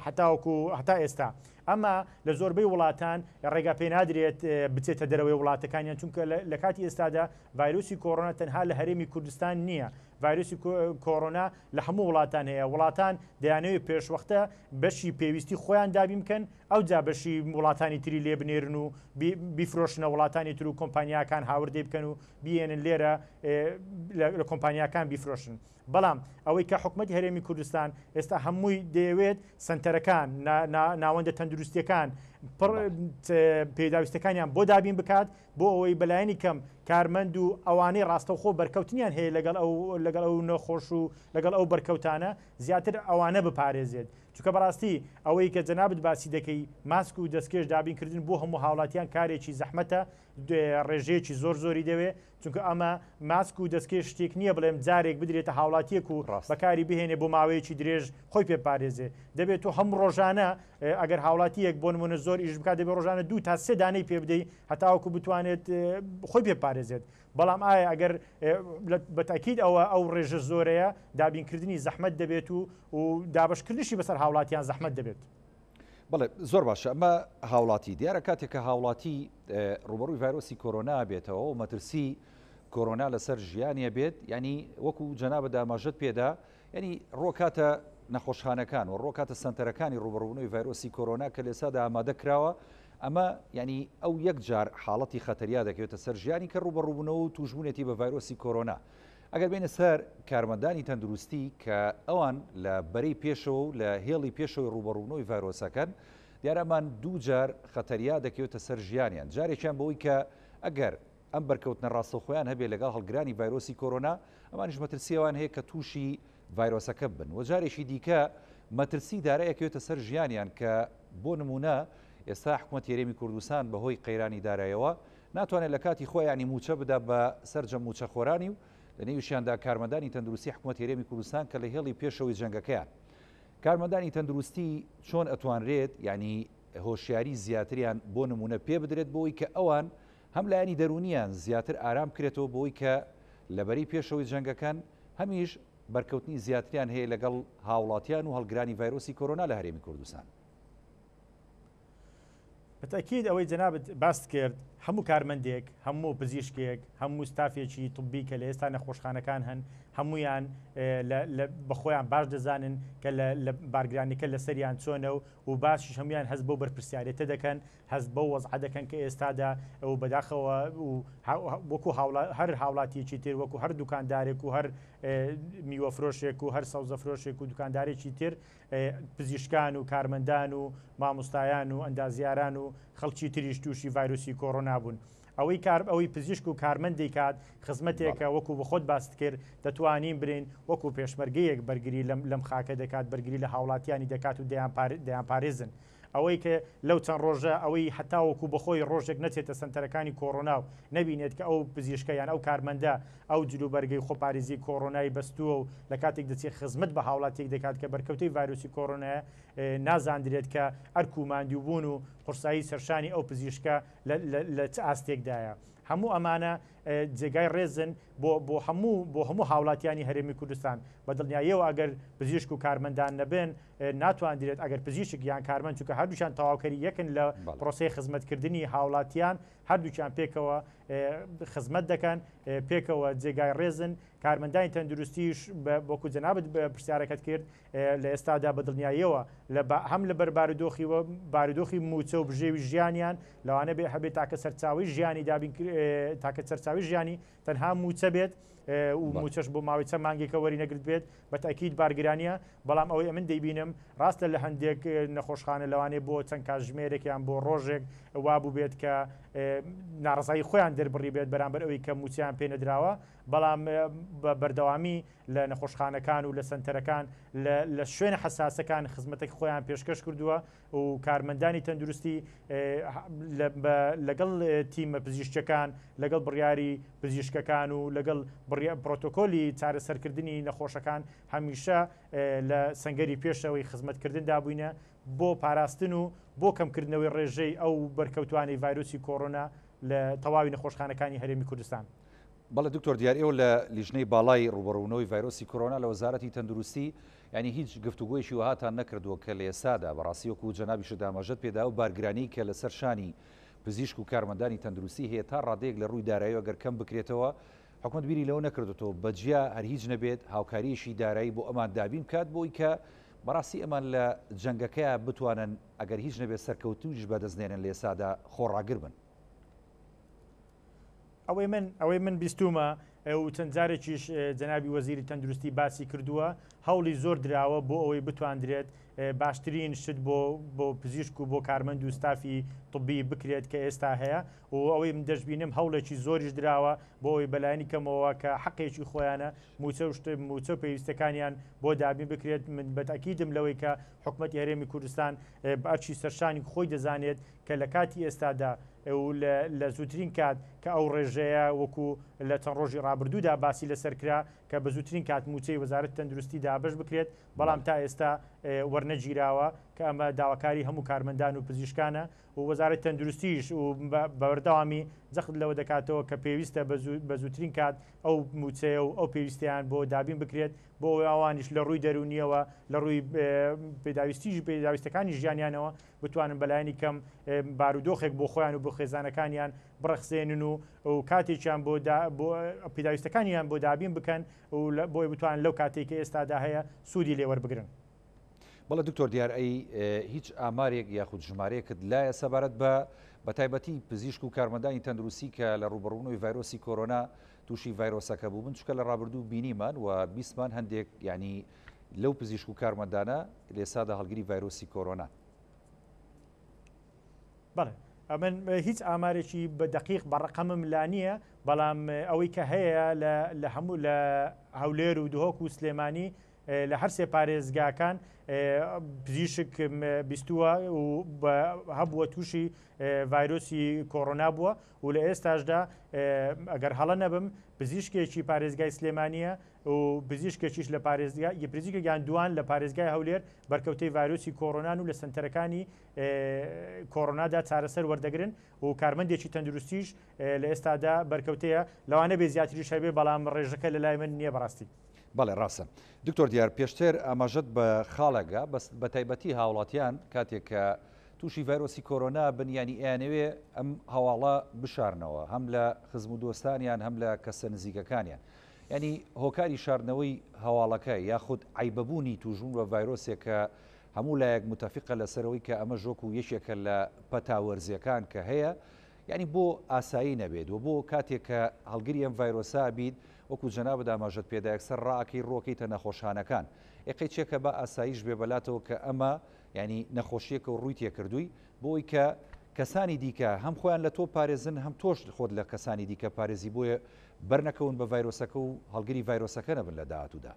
هەتا ئێستا ئەمە لە زۆربەی وڵاتان ڕێگا پێ نادرێت بچێتە دەرەوەی وڵاتەکانیان چونکە لە کاتی ئێستادا ڤایرۆسی کۆڕۆنا تەنها لە هەرێمی کوردستان نییە ڤایرۆسی کۆڕۆنا لە هەموو وڵاتان هەیە وڵاتان دەیانەوێت پێشوەختە بەشی پێویستی خۆیان دابین بکەن ئەو جا بەشی وڵاتانی تری لێ بنێرن و بیفرۆشنە وڵاتانی تر و کۆمپانیاکان هاوردێ بکەن و بیێنن لێرە لە کۆمپانیاکان بیفرۆشن. بەڵام ئەوەی کە حکوومەتی هەرێمی کوردستان ئێستا هەمووی دەیەوێت سنتەرەکان ناوەندە تەندروستیەکان پێداویستەکانیان بۆ دابین بکات بۆ ئەوەی بەلایەنی کەم کارمەند و ئەوانەی ڕاستەوخۆ بەرکەوتنیان هەیە لەگەڵ ئەو نەخۆش و لەگەڵ ئەو بەرکەوتانە زیاتر ئەوانە بپارێزێت چونکە بەڕاستی ئەوەی کە جەنابەت باسی دەکەی ماسک و دەستکێش دابینکردن بۆ هەموو هاوڵاتیان کارێکی زەحمەتە ڕێژەیەکی زۆری دەوێت چونکە ئەمە ماسک و دەستکێش شتێک نییە بڵێم جارێک بدرێتە هاوڵاتیەک و بەکاری بهێنێ بۆ ماوەیەکی درێژ خۆی پێپارێزێ دەبێت و هەموو ڕۆژانە ئەگەر هاوڵاتیەک بۆ نمونە زۆر ئیش بکات دەبێت ڕۆژانە 2 تا 3 دانەی پێ بدەیت هەتاوەکو بتوانێت خۆی پێپارێزێت. بەڵام ئایا ئەگەر بەتاکید ئەو ڕێژە زۆرەیە دابینکردنی زەحمەت دەبێت و دابشکردنیشی بەسەر هاوڵاتیان زەحمەت دەبێت. بڵێ زۆر باشە ئەمە هاوڵاتی دیارە کاتێککە هاوڵاتی ڕوبەڕووی ڤایرۆسی کۆڕۆنا بێتەوە و مەترسی کۆڕۆنا لەسەر ژیانیە بێت ینی وەکو جەنابە داماژت پێدا ینی ڕۆکاتە نەخۆشخانەکان و ڕۆکاتە سنتەرەکانی ڕوبەڕوونەوەی ڤایرۆسی کۆڕۆنا کە لێسادا ئامادە کراوە ئەمە ینی ئەو یەک جار حاڵەتی خەتەریا دەکەوێتە سەر ژیانی کە ڕوبەڕووبوونەوە و توشبوونێتی بە ڤایرۆسی کۆڕۆنا. ئەگەر بینە سەر کارمەندانی تەندروستی کە ئەوان لە بەرەی پێشەوە و لە هێڵی پێشەوەی ڕوبەڕوونەوەی ڤایرۆسەکەن دیارەمان 2 جار خەتەریا دەکەوێتە سەر ژیانیان جارێکیان بەوەی کە ئەگەر ئەم بەرکەوتنە ڕاستەوخۆیان هەبێت لەگەڵ هەڵگرانی ڤایرۆسی کۆڕۆنا ئەمانیش مەترسیەوان هەیە کە تووشی ڤایرۆسەکە بن و جارێکی دیکە مەترسی دارایەکەوێتە سەر ژیانیان کە بۆ نمونە ئێستا حکوومەت هەرێمی کوردستان بەهۆی قەیرانی دارایەوە ناتوانێت لە کاتی خۆیانی موچە بدا بە سەرجەم موچەخۆرانی و لە نێویشیاندا کارمەندانی تەندروستی حکوومەت هەرێمی کوردستان کە لە هێڵی پێشەوەی جەنگەکەیان کارمەندانی تەندروستی چۆن ئەتوانرێت ینی هۆشیاری زیاتریان بۆ نمونە پێ بدرێت بۆی کە ئەوان هەم لایەنی دەرونیان زیاتر ئارام کرێتەوە بۆی کە لەبەری پێشەوەی جەنگەکان هەمیش بەرکەوتنی زیاتریان هەیە لەگەڵ هاوڵاتیان و هەڵگرانی ڤایرۆسی کۆڕۆنا لە هەرێمی کوردستان. بەتاکید ئەوەی جەنابەت باست کرد هەموو کارمەندێک هەموو پزیشکێک هەموو ستافێکی طبی کە لە ئێستا نەخۆشخانەکان هەن هەمویان بەخۆیان باش دەزانن کە لە بارگرانیکە لە سەریان چۆنە و باشیش هەمویان هەست بۆ بەرپرسیارەتە دەکەن هەست بە وەزع دەکەن کە ئێستادا و بەداخەوە وەکو هەر هاوڵاتیەکی تر وەکو هەر دوکاندارێک و هەر میوەفرۆشێک و هەر سەوزەفرۆشێک و دوکاندارێکی تر پزیشکان و کارمەندان و مامۆستایان و ئەندازیاران و خەڵکی تریش تووشی ڤایرۆسی کۆڕۆنا بوون. ئەوەی پزیشک و کارمەندی کات خزمەتێکە وەکو بەخۆت باست کرد دەتوانین برین وەکو پێشمەرگەیەک بەرگری لەم خاکە دەکات بەرگری لە هاوڵاتیانی دەکات و دەیان پارێزن. ئەوەی کە لەو چەند ڕۆژە ئەوەی هەتاوەکو بەخۆی ڕۆژێک نەچێتە سنتەرەکانی کۆڕۆنا و نبینێت کە ئەو پزیشکیان ئەو کارمەندە ئەو جلوبەرگەی خۆپارێزی کۆڕۆنایی بەستووە و لە کاتێک دەچێت خزمەت بە هاوڵاتێک دەکات کە بەرکەوتەی ڤایرۆسی کۆڕۆنایە نازاندرێت کە ئەرک و ماندوو بوون و قورسایی سەرشانی ئەو پزیشکە لە چ ئاستێکدایە. هەموو ئەمانە جێگای ڕێزن بۆ هەموو هاوڵاتیانی هەرێمی کوردستان بە دڵنیاییەوە ئەگەر پزیشک و کارمەندان نەبن ناتوانرێت ئەگەر پزیشک یان کارمەند چونکە هەردووچیان تەواوکەری یەکن لە پرۆسەی خزمەتکردنی هاوڵاتیان هەردووچیان پێکەوە خزمەت دەکەن پێکەوە جێگای ڕێزن کارمەندانی تەندروستیش بۆکو جەنابەت پرسیارەکەت کرد لە ئێستادا بە دڵنیاییەوە هەم لەبەر بارودۆخی موچە و بژێوی ژیانیان لەوانە بێ هەبێت تاکە سەرچاوی ژیانی دابین تاکە سەرچاوی ژیانی تەنها موچە بێت و موچەش بۆ ماوەی چەند مانگێکە وەری نەگرت بێت بە تاکید بارگرانیە بەڵام ئەوەی من دەیبینم ڕاستە لە هەندێک نەخۆشخانە لەوانێ بۆ چەند کاتژمێرێکیان بۆ ڕۆژێک وابوو بێت کە ناڕزایی خۆیان دەربڕی بێت بەرامبەر ئەوەی کە موچیان پێ نەدراوە بەڵام بەردەوامی لە نەخۆشخانەکان و لە سنتەرەکان لە شوێنە حساسەکان خزمەتێک خۆیان پێشکەش کردووە و کارمەندانی تەندروستی لەگەڵ تیمە پزیشکەکان لەگەڵ بڕیاری پزیشکەکان و لەگەڵ پرۆتۆکۆلی چارەسەرکردنی نەخۆشەکان هەمیشە لە سەنگەری پێشەوەی خزمەتکردندا بووینە بۆ پاراستن و بۆ کەمکردنەوەی ڕێژەی ئەو بەرکەوتوانی ڤایرۆسی کۆڕۆنا لە تەواوی نەخۆشخانەکانی هەرێمی کوردستان. بەڵێ دکتۆر دیار ئێوە لە لیژنەی باڵای ڕوبەڕوونەوەی ڤایرۆسی کۆڕۆنا لە وەزارەتی تەندروستی ینی هیچ گفتوگۆیشی وهاتان نەکردووە کە لە ئێستادا بەڕاستی وەکو جەنابیش دامەژەت پێدا و بارگرانی کە لەسەر شانی پزیشک و کارمەندانی تەندروستی هەیە تا ڕادەیەک لە ڕووی دارایی ئەگەر کەم بکرێتەوە حکومەت بیری لەوە نەکردوەوە بەجیا هەر هیچ نەبێت هاوکاریشی دارایی بۆ ئەمان دابین بکات بۆی کە بەڕاستی ئەمان لە جەنگەکەیە بتوانن ئەگەر هیچ نەبێت سەرکەوتوش بەدەستێنن لە ئێستادا خۆڕاگر بن. ئەوەی من بیستومە و چەند جارێکیش جەنابی وەزیری تەندروستی باسی کردووە هەوڵی زۆر دراوە بۆ ئەوەی بتواندرێت باشترین شت بۆ پزیشک و بۆ کارمەند و ستافی طبی بکرێت کە ئێستا هەیە و ئەوەی من دەشبینم هەوڵێکی زۆریش دراوە بۆ ئەوەی بەلایانی کەمەوە کە حەقێکی خۆیانە موچە و پێویستەکانیان بۆ دابین بکرێت من بەتاکیدم لەوەی کە حکومەتی هەرێمی کوردستان بەچی سەرشانی خۆی دەزانێت کە لە کاتی ئێستادا و لە زووترین کات کە ئەو ڕێژەیە وەکو لە چەند ڕۆژی ڕابردوودا باسی لەسەرکرا کە بە زووترین کات موچەی وەزارەت تەندروستی دابش بکرێت بەڵام تا ئێستا وەرنەگیراوە کە ئەمە داواکاری هەموو کارمەندان و پزیشکانە و وەزارەت تەندروستیش و بەوەردەوامی جەخت لەوە دەکاتەوە کە پێویستە بە زووترین کات ئەو موچەیە و ئەو پێویستیان بۆ دابین بکرێت بۆ ئەوانیش لە ڕووی دەرونیەوە لە ڕووی پێداویستەکانی ژیانیانەوە بتوانن بەلایانی کەم بارودۆخێک بۆ خۆیان و بۆ خێزانەکانیان بڕەخسێنن و کاتێکیان بۆ پێداویستەکانیان بۆ دابین بکەن و بۆی بتوانن لەو کاتێک کە ئێستادا هەیە سوودی لێوەربگرن. بەڵێ دکتۆر دیار هیچ ئامارێک یاخود ژمارەیەکت لایە سەبارەت بە تایبەتی پزیشک و کارمەندانی تەندروستی کە لە ڕوبەڕوونەوەی ڤایرۆسی کۆڕۆنا تووشی ڤایرۆسەکە بوو من چکە لە ڕابردوو بینیمان و بیستمان هەندێک ینی لەو پزیشک و کارمەندانە لێسادا هەڵگری ڤایرۆسی کۆڕۆنا. بەڵێ من هیچ ئامارێکی بە دقیق بە ڕقەمم لا نییە بەڵام ئەوەی کە هەیە لە هەموو لە هەولێر و دهۆک و سلێمانی لە هەر سێ پارێزگاکان پزیشک بیستووە و هەبووە تووشی ڤایرۆسی کۆڕۆنا بووە و لە ئێستاشدا ئەگەر هەڵە نەبم پزیشکێکی پارێزگای سلێمانیە و پزیشکێکیش لە پارێزگای پزیشکێکیان دوان لە پارێزگای هەولێر بەرکەوتەی ڤایرۆسی کۆڕۆنان و لە سنتەرەکانی کۆڕۆنادا چارەسەر وەردەگرن و کارمەندێکی تەندروستیش لە ئێستادا بەرکەوتەیە لەوانە بێ زیاتریش هەبێ بەڵام ڕێژەکە لە لای من نییە بەڕاستی. بەڵێ ڕاستە دکتۆر دیار پێشتر ئاماژەت بە خاڵەکە بە تایبەتی هاوڵاتیان کاتێک کە تووشی ڤایرۆسی کۆرۆنا بن ینی ئەیانەوێ ئەم هەواڵە بشارنەوە هەم لە خزم و دۆستانیان هەم لە کەسە نزیکەکانیان ینی هۆکاری شاردنەوەی هەواڵەکە یاخود عیبەبوونی توژون بە ڤایرۆسێک کە هەموو لایەک متتەفقە لەسەرەوەی کە ئەمە ژۆک و یەکێکە لە پەتاوەرزیەکان کە هەیە ینی بۆ ئاسایی نەبێت و بۆ کاتێک کە هەڵگیری ئەم ڤایرۆسا بیت وەکو جەناب داماژەت پێدایەکسەر ڕاکەی ڕۆکەیتە نەخۆشانەکان ئێقەی چێکە بە ئاساییش بێ بەلاتەوە کە ئەمە ینی نەخۆشیەکە و ڕووی تێکردووی بۆی کە کەسانی دیکە هەم خۆیان لە تۆ پارێزن هەم تۆش خۆت لە کەسانی دیکە پارێزی بۆیە بەرنەکەون بە ڤایرۆسەکە و هەڵگیری ڤایرۆسەکە نەبن لە داهاتوودا.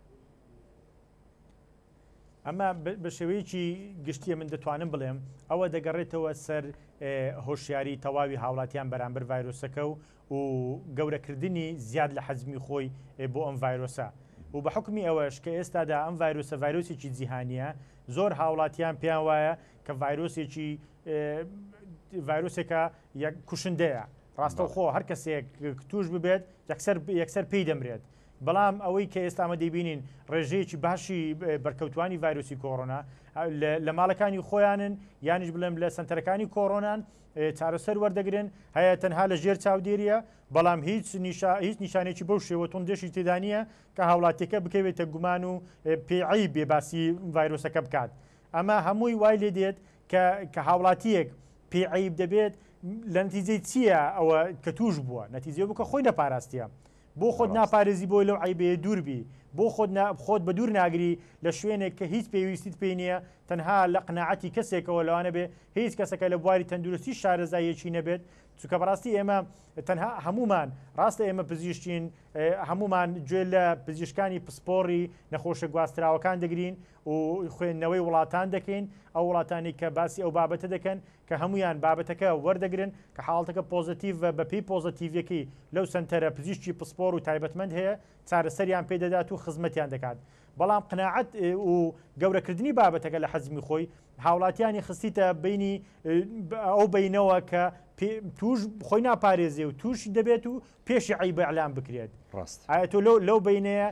ئەمە بە شێوەیەکی گشتیە من دەتوانم بڵێم ئەوە دەگەڕێتەوە سەر هۆشیاری تەواوی هاوڵاتیان بەرامبەر ڤایرۆسەکە و گەورەکردنی زیاد لە حەزمی خۆی بۆ ئەم ڤایرۆسە و بە حکمی ئەوەش کە ئێستادا ئەم ڤایرۆسە ڤایرۆسێکی جیهانیە زۆر هاوڵاتیان پێیان وایە کە ڤایرۆسێکی ڤایرۆسێکە کوشندەیە ڕاستەوخۆ هەر کەسێک توش ببێت یەکسەر پێی دەمرێت. بەڵام ئەوەی کە ئێستا ئەمە دەیبینین ڕێژەیەکی باشی بەرکەوتوانی ڤایرۆسی کۆڕۆنا لە ماڵەکانی خۆیانن یانیش بڵێم لە سنتەرەکانی کۆڕۆنان چارەسەر وەردەگرن هەیە تەنها لە ژێر چاودێریە بەڵام هیچ نیشانێکی بەو شێوە تۆندێشی تێدانە کە هاوڵاتیەکە بکەوێتە گومان و پێعی بێباسی ڤایرۆسەکە بکات. ئەمە هەمووی وای لێ دێت کە هاوڵاتیەک پێعیب دەبێت لە نتیجەی چییە ئەوە کە توش بووە نەتیجە بوو کە خۆی نەپاراستیە بۆ خۆت ناپارێزی بۆی لەو عیبەیە دووربی بۆ خۆت بە دوور ناگری لە شوێنێک کە هیچ پێویستیت پێی نییە تەنها لە قناعەتی کەسێکەوە لەوانە بێ هیچ کەسەکە لە بواری تەندروستی شارەزاییەکی نەبێت چونکە بەڕاستی ئێمە تەنها هەمومان ڕاستە ئێمە پزیشکین هەمومان گوێ لە پزیشکانی پسپۆڕی نەخۆشە گواستراوەکان دەگرین و خوێندنەوەی وڵاتان دەکەین ئەو وڵاتانی کە باسی ئەو بابەتە دەکەن کە هەمویان بابەتەکە وەردەگرن کە حاڵەتەکە پۆزتیڤ بەپی پۆزتیڤەکەی لەو سنتەرە پزیشکی پسپۆڕ و تایبەتمەند هەیە چارەسەریان پێدەدات و خزمەتیان دەکات. بەڵام قناعەت و گەورەکردنی بابەتەکە لە حەزمی خۆی هاوڵاتیانی خستیتە بینی ئەو بینەوە کە توش خۆی ناپارێزێ و تووشی دەبێت و پێشی عیبە ئەعلام بکرێت. ئایا تۆ لەو بینەیە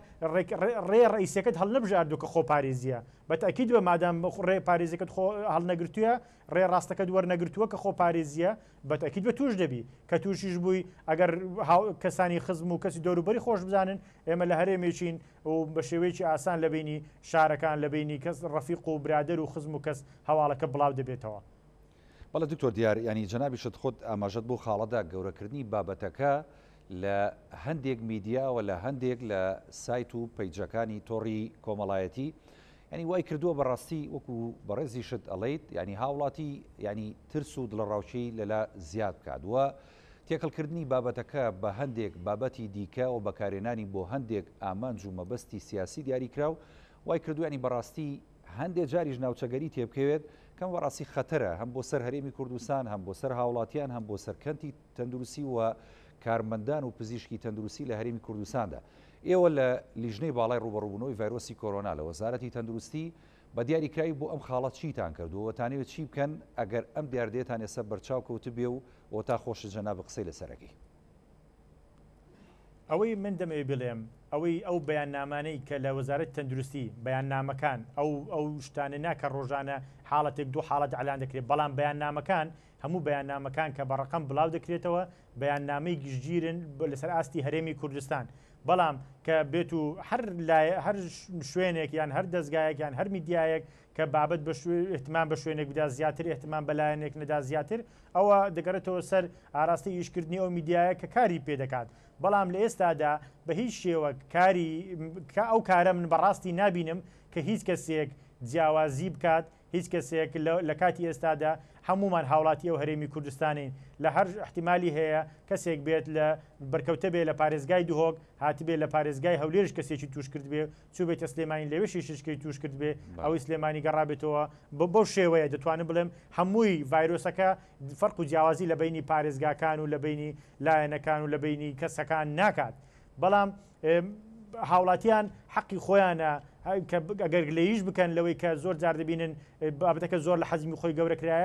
ڕێ ڕئیسەکەت هەڵ نەبژاردوو کە خۆ پارێزیە بەتەکید بە مادام ڕێ پارێزەکەت هەڵ نەگرتووە ڕێ ڕاستەکەت وەرنەگرتووە کە خۆ پارێزیە بەتەکید بە توش دەبی کە تووشیش بووی ئەگەر کەسانی خزم و کەسی دەوروبەری خۆش بزانن ئێمە لە هەرێمێکین و بە شێوەیەکی ئاسان لە بینی شارەکان لە بینی کەس ڕەفیق و برادەر و خزم و کەس هەواڵەکە بڵاو دەبێتەوە. بەڵێ دکتۆر دیار ینی جەنابیشت خۆت ئاماژەت بۆ خاڵەدا گەورەکردنی بابەتەکە لە هەندێک میدیاوە لە هەندێک لە سایت و پەیجەکانی تۆڕی کۆمەڵایەتی ینی وای کردووە بەڕاستی وەکو بەڕێزیشت ئەڵێیت ینی هاوڵاتی ینی ترس و دڵڕاوچەی لەلا زیاد بکات وە تێکەڵکردنی بابەتەکە بە هەندێک بابەتی دیکە و بەکارێنانی بۆ هەندێک ئامانج و مەبەستی سیاسی دیاریکراو وای کردوانی بەڕاستی هەندێک جاریش ناوچەگەری تێبکەوێت کەم بەڕاستی خەتەرە هەم بۆ سەر هەرێمی کوردستان هەم بۆ سەر هاوڵاتیان هەم بۆ سەرکەنتی تەندروستی و کارمەندان و پزیشکی تەندروستی لە هەرێمی کوردستاندا. ئێوە لە لیژنەی باڵای ڕوبەڕووبوونەوەی ڤایرۆسی کۆرۆنا لە وەزارەتی تەندروستی بە دیاریکراوی بۆ ئەم خاڵەت چیتان کردووە وەتانەوێت چی بکەن ئەگەر ئەم دیاردێتان ێستا بەرچاو کەوت بێ و تا خۆش جەناب قسەی لەسەرەکەی. ئەوەی من دەمەوێ بڵێم ئەوەی ئەو بەیاننامانەی کە لە وەزارەت تەندروستی بەیاننامەکان ئەو شتانە ناکە ڕۆژانە حاڵەتێک دوو حاڵەت ئەلان دەکرێت بەڵام بەیاننامەکان هەموو بەیاننامەکان کە بەڕقم بڵاو دەکرێتەوە بەیاننامەی گشتگیرن لەسەر ئاستی هەرێمی کوردستان بەڵام کە بێت و هەر شوێنێک یان هەر دەستگایەک یان هەر میدیایەک کە بابەت احتمام بە شوێنێک بدا زیاتر احتمام بەلایەنێک نەدا زیاتر ئەوە دەگەڕێتەوە سەر ئاراستی ئیشکردنی ئەو میدیایە کە کاری پێدەکات. بەڵام لە ئێستادا بە هیچ شێوە کاری ئەو کارە من بەڕاستی نابینم کە هیچ کەسێک جیاوازی بکات هیچ کەسێک لە کاتی ئێستادا هەمومان هاوڵاتی ئەو هەرێمی کوردستانین لە هەر احتیمالی هەیە کەسێک بێت لە بەرکەوتە بێ لە پارێزگای دوهۆک هاتی بێ لە پارێزگای هەولێرش کەسێکی توش کرد بێ چوو بێتە سلێمانی لەوێشی ششکەی توش کرد بێ ئەوی سلێمانی گەڕابێتەوە بەو شێوەیە دەتوانم بڵێم هەمووی ڤایرۆسەکە فەرق و جیاوازی لە بینی پارێزگاکان و لە بینی لایەنەکان و لە بینی کەسەکان ناکات. بەڵام هاوڵاتیان حەقی خۆیانە ئەگەر لەیش بکەن لەوەی کە زۆر جار دەبینن بابەتەکە زۆر لە حەزمی خۆی گەورەکرایە